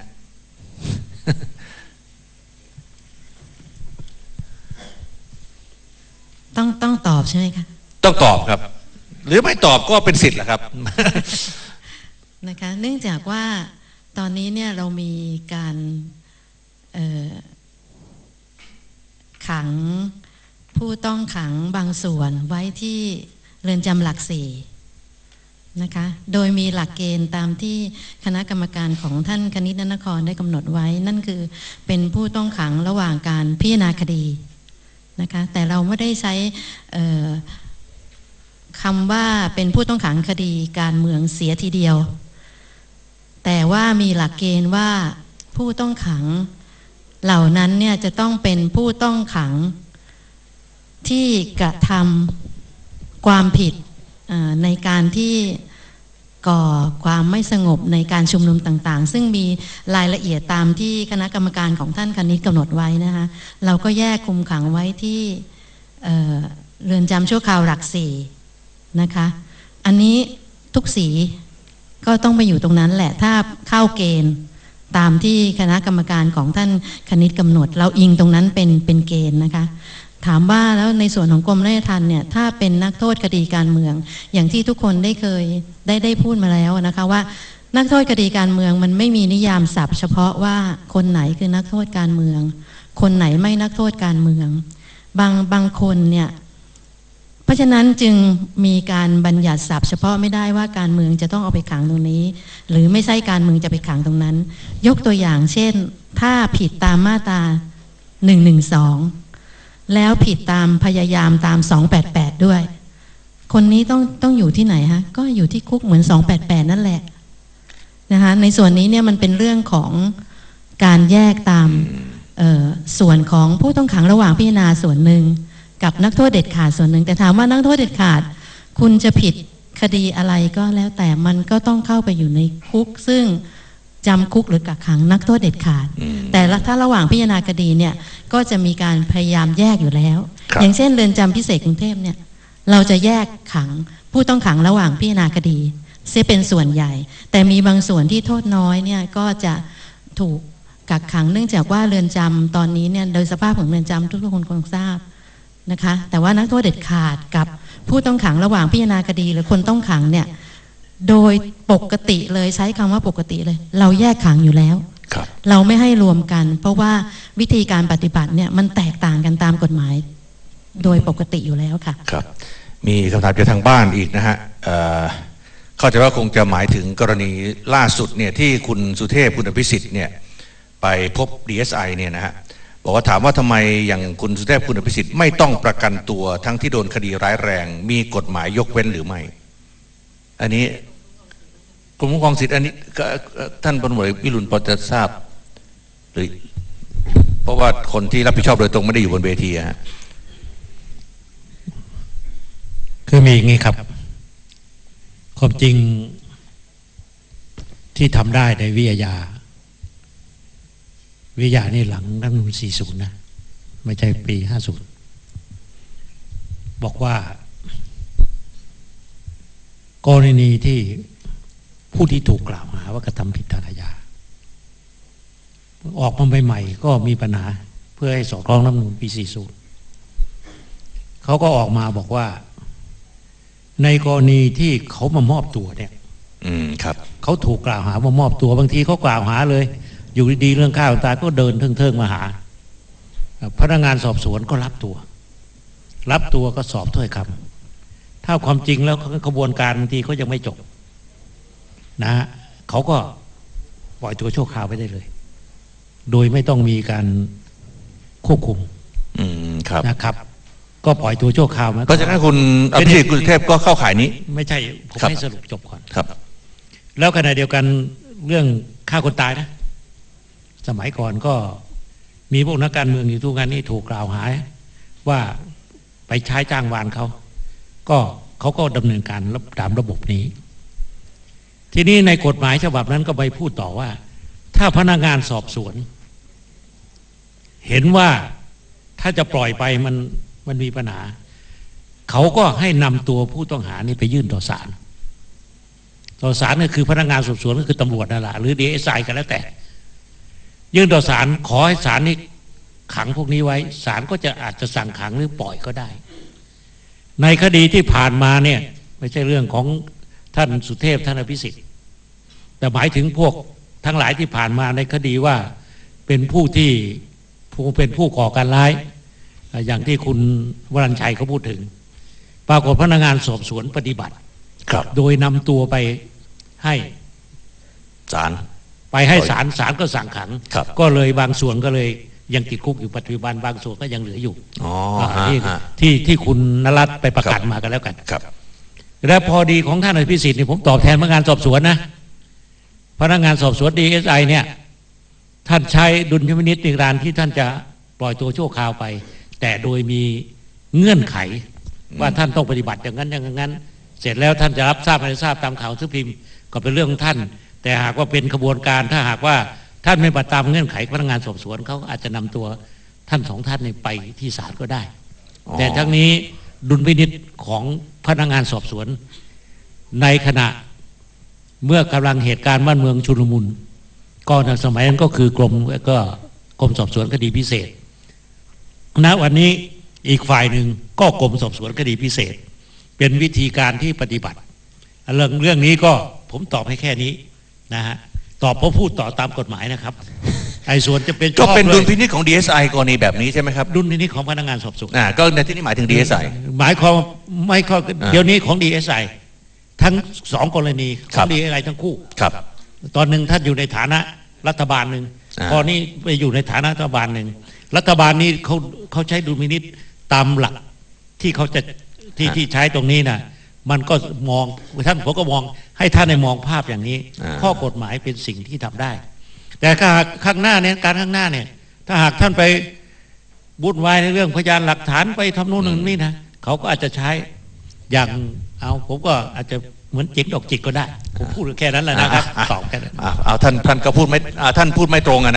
ต้องต้องตอบใช่ไหมคะต้องตอบครับหรือไม่ตอบก็เป็นสิทธิ์แหละครับนะคะเนื่องจากว่าตอนนี้เนี่ยเรามีการขังผู้ต้องขังบางส่วนไว้ที่เรือนจำหลักสี่นะคะโดยมีหลักเกณฑ์ตามที่คณะกรรมการของท่านคณิตนครได้กำหนดไว้นั่นคือเป็นผู้ต้องขังระหว่างการพิจารณาคดีนะคะแต่เราไม่ได้ใช้คำว่าเป็นผู้ต้องขังคดีการเมืองเสียทีเดียวแต่ว่ามีหลักเกณฑ์ว่าผู้ต้องขังเหล่านั้นเนี่ยจะต้องเป็นผู้ต้องขังที่กระทำความผิดในการที่ก่อความไม่สงบในการชุมนุมต่างๆซึ่งมีรายละเอียดตามที่คณะกรรมการของท่านคณิตกำหนดไว้นะคะเราก็แยกคุมขังไว้ที่เอ่อเรือนจำชั่วคราวหลักสี่นะคะอันนี้ทุกสีก็ต้องไปอยู่ตรงนั้นแหละถ้าเข้าเกณฑ์ตามที่คณะกรรมการของท่านคณิตกำหนดเราอิงตรงนั้นเป็นเป็นเกณฑ์นะคะถามว่าแล้วในส่วนของกรมราชทัณฑ์เนี่ยถ้าเป็นนักโทษคดีการเมืองอย่างที่ทุกคนได้เคยได้ได้พูดมาแล้วนะคะว่านักโทษคดีการเมืองมันไม่มีนิยามศัพท์เฉพาะว่าคนไหนคือนักโทษการเมืองคนไหนไม่นักโทษการเมืองบางบางคนเนี่ยเพราะฉะนั้นจึงมีการบัญญัติศัพท์เฉพาะไม่ได้ว่าการเมืองจะต้องเอาไปขังตรงนี้หรือไม่ใช่การเมืองจะไปขังตรงนั้นยกตัวอย่างเช่นถ้าผิดตามมาตราหนึ่งหนึ่งสองแล้วผิดตามพยายามตามสองแปดแปดด้วยคนนี้ต้องต้องอยู่ที่ไหนฮะก็อยู่ที่คุกเหมือนสองแปดแปดนั่นแหละนะคะในส่วนนี้เนี่ยมันเป็นเรื่องของการแยกตามส่วนของผู้ต้องขังระหว่างพิจารณาส่วนหนึ่งกับนักโทษเด็ดขาดส่วนหนึ่งแต่ถามว่านักโทษเด็ดขาดคุณจะผิดคดีอะไรก็แล้วแต่มันก็ต้องเข้าไปอยู่ในคุกซึ่งจำคุกหรือกักขังนักโทษเด็ดขาดแต่ถ้าระหว่างพิจารณาคดีเนี่ยก็จะมีการพยายามแยกอยู่แล้วอย่างเช่นเรือนจำพิเศษกรุงเทพเนี่ยเราจะแยกขังผู้ต้องขังระหว่างพิจารณาคดีเสียเป็นส่วนใหญ่แต่มีบางส่วนที่โทษน้อยเนี่ยก็จะถูกกักขังเนื่องจากว่าเรือนจำตอนนี้เนี่ยโดยสภาพของเรือนจำทุกๆคนคงทราบนะคะแต่ว่านักโทษเด็ดขาดกับผู้ต้องขังระหว่างพิจารณาคดีหรือคนต้องขังเนี่ยโดยปกติเลยใช้คำว่าปกติเลยเราแยกขังอยู่แล้วเราไม่ให้รวมกันเพราะว่าวิธีการปฏิบัติเนี่ยมันแตกต่างกันตามกฎหมายโดยปกติอยู่แล้วค่ะครับมีคำถามจากทางบ้านอีกนะฮะเข้าใจว่าคงจะหมายถึงกรณีล่าสุดเนี่ยที่คุณสุเทพคุณอภิสิทธิ์เนี่ยไปพบ ดี เอส ไอ เนี่ยนะฮะบอกว่าถามว่าทำไมอย่างคุณสุเทพคุณอภิสิทธิ์ไม่ต้องประกันตัวทั้งที่โดนคดีร้ายแรงมีกฎหมายยกเว้นหรือไม่อันนี้กรมคุ้มครองสิทธิ์อันนี้ท่านพลตำรวจเอกวิรุฬพอจะทราบหรือเพราะว่าคนที่รับผิดชอบโดยตรงไม่ได้อยู่บนเวทีฮะคือมีอย่างนี้ครับความจริงที่ทำได้ในวิทยาวิทยานี่หลังรัฐธรรมนูญสี่สิบนะไม่ใช่ปีห้าสิบบอกว่ากรณีที่ผู้ที่ถูกกล่าวหาว่ากระทำผิดทางอาญาออกมาใหม่ๆก็มีปัญหาเพื่อให้สอดคล้องรัฐธรรมนูญปีสี่สิบเขาก็ออกมาบอกว่าในกรณีที่เขามามอบตัวเนี่ยอืมครับเขาถูกกล่าวหาว่ามอบตัวบางทีเขากล่าวหาเลยอยู่ดีๆเรื่องฆ่าคนตายก็เดินเทิงๆมาหาพนักงานสอบสวนก็รับตัวรับตัวก็สอบถ้อยคำถ้าความจริงแล้วกระบวนการบางทีเขายังไม่จบนะฮะเขาก็ปล่อยตัวชั่วคราวไปได้เลยโดยไม่ต้องมีการควบคุมอืมครับนะครับก็ปล่อยตัวชั่วคราวมาก็ฉะนั้นคุณอภิสิทธิ์คุณสุเทพก็เข้าข่ายนี้ไม่ใช่ผมให้สรุปจบก่อนครับแล้วขณะเดียวกันเรื่องฆ่าคนตายนะสมัยก่อนก็มีพวกนักการเมืองอยู่ทุกงานนี้ถูกกล่าวหาว่าไปใช้จ้างวานเขาก็เขาก็ดำเนินการตามระบบนี้ทีนี้ในกฎหมายฉบับนั้นก็ไปพูดต่อว่าถ้าพนักงานสอบสวนเห็นว่าถ้าจะปล่อยไปมันมันมีปัญหาเขาก็ให้นำตัวผู้ต้องหานี่ไปยื่นต่อศาลต่อศาลก็คือพนักงานสอบสวนก็คือตำรวจนั่นแหละหรือ ดี เอส ไอ กันแล้วแต่ยื่นต่อศาลขอให้ศาลนี่ขังพวกนี้ไว้ศาลก็จะอาจจะสั่งขังหรือปล่อยก็ได้ในคดีที่ผ่านมาเนี่ยไม่ใช่เรื่องของท่านสุเทพท่านอภิสิทธิ์แต่หมายถึงพวกทั้งหลายที่ผ่านมาในคดีว่าเป็นผู้ที่ผู้เป็นผู้ก่อการร้ายอย่างที่คุณวรัญชัยเขาพูดถึงปรากฏพนักงานสอบสวนปฏิบัติโดยนำตัวไปให้ศาลไปให้ศาลศาลก็สั่งขังก็เลยบางส่วนก็เลยยังติดคุกอยู่ปัจจุบันบางส่วนก็ยังเหลืออยู่ที่ที่ที่คุณนรัตน์ไปประกาศมากันแล้วกันและพอดีของท่านอภิสิทธิ์นี่ผมตอบแทนพนักงานสอบสวนนะพนักงานสอบสวน ดี เอส ไอ เนี่ยท่านใช้ดุลยพินิจในการที่ท่านจะปล่อยตัวชั่วคราวไปแต่โดยมีเงื่อนไขว่าท่านต้องปฏิบัติอย่างนั้นอย่างนั้นเสร็จแล้วท่านจะรับทราบไม่ทราบตามข่าวซื้อพิมพ์ก็เป็นเรื่องของท่านแต่หากว่าเป็นขบวนการถ้าหากว่าท่านไม่ปฏิบัติตามเงื่อนไขพนักงานสอบสวนเขาอาจจะนำตัวท่านสองท่านไปที่ศาลก็ได้แต่ทั้งนี้ดุลพินิจของพนักงานสอบสวนในขณะเมื่อกำลังเหตุการณ์บ้านเมืองชุลมุนก็ในสมัยนั้นก็คือกรมก็กรมสอบสวนคดีพิเศษณวันนี้อีกฝ่ายหนึ่งก็กรมสอบสวนคดีพิเศษเป็นวิธีการที่ปฏิบัติเรื่องเรื่องนี้ก็ผมตอบให้แค่นี้นะฮะตอบเพราะพูดต่อตามกฎหมายนะครับไอ้ส่วนจะเป็นก็เป็นดุลชอบพินิจของ ดี เอส ไอ กรณีแบบนี้ใช่ไหมครับดุลพินิจของพนักงานสอบสวนอ่าก็ในที่นี้หมายถึง ดี เอส ไอหมายความไม่ข้ออ่าเดี๋ยวนี้ของ ดี เอส ไอ ทั้งสองกรณีขครัองบดี เอส ไอ ทั้งคู่ครับตอนหนึ่งท่านอยู่ในฐานะรัฐบาลหนึ่งอ่าพอนี้ไปอยู่ในฐานะรัฐบาลหนึ่งรัฐบาลนี้เขาเขาใช้ดุลพินิจตามหลักที่เขาจะที่ที่ใช้ตรงนี้นะมันก็มองท่านผมก็มองให้ท่านในมองภาพอย่างนี้อ่าข้อกฎหมายเป็นสิ่งที่ทำได้ แต่ถ้าหากข้างหน้าเนี่ยการข้างหน้าเนี่ยถ้าหากท่านไปวุ่นวายในเรื่องพยานหลักฐานไปทำโน่นนี่นะเขาก็อาจจะใช้อย่างเอาผมก็อาจจะเหมือนจิกดอกจิกก็ได้ผมพูดแค่นั้นแหละนะครับตอบแค่นั้นอ่าเอาท่านท่านก็พูดไม่อ่าท่านพูดไม่ตรงอะ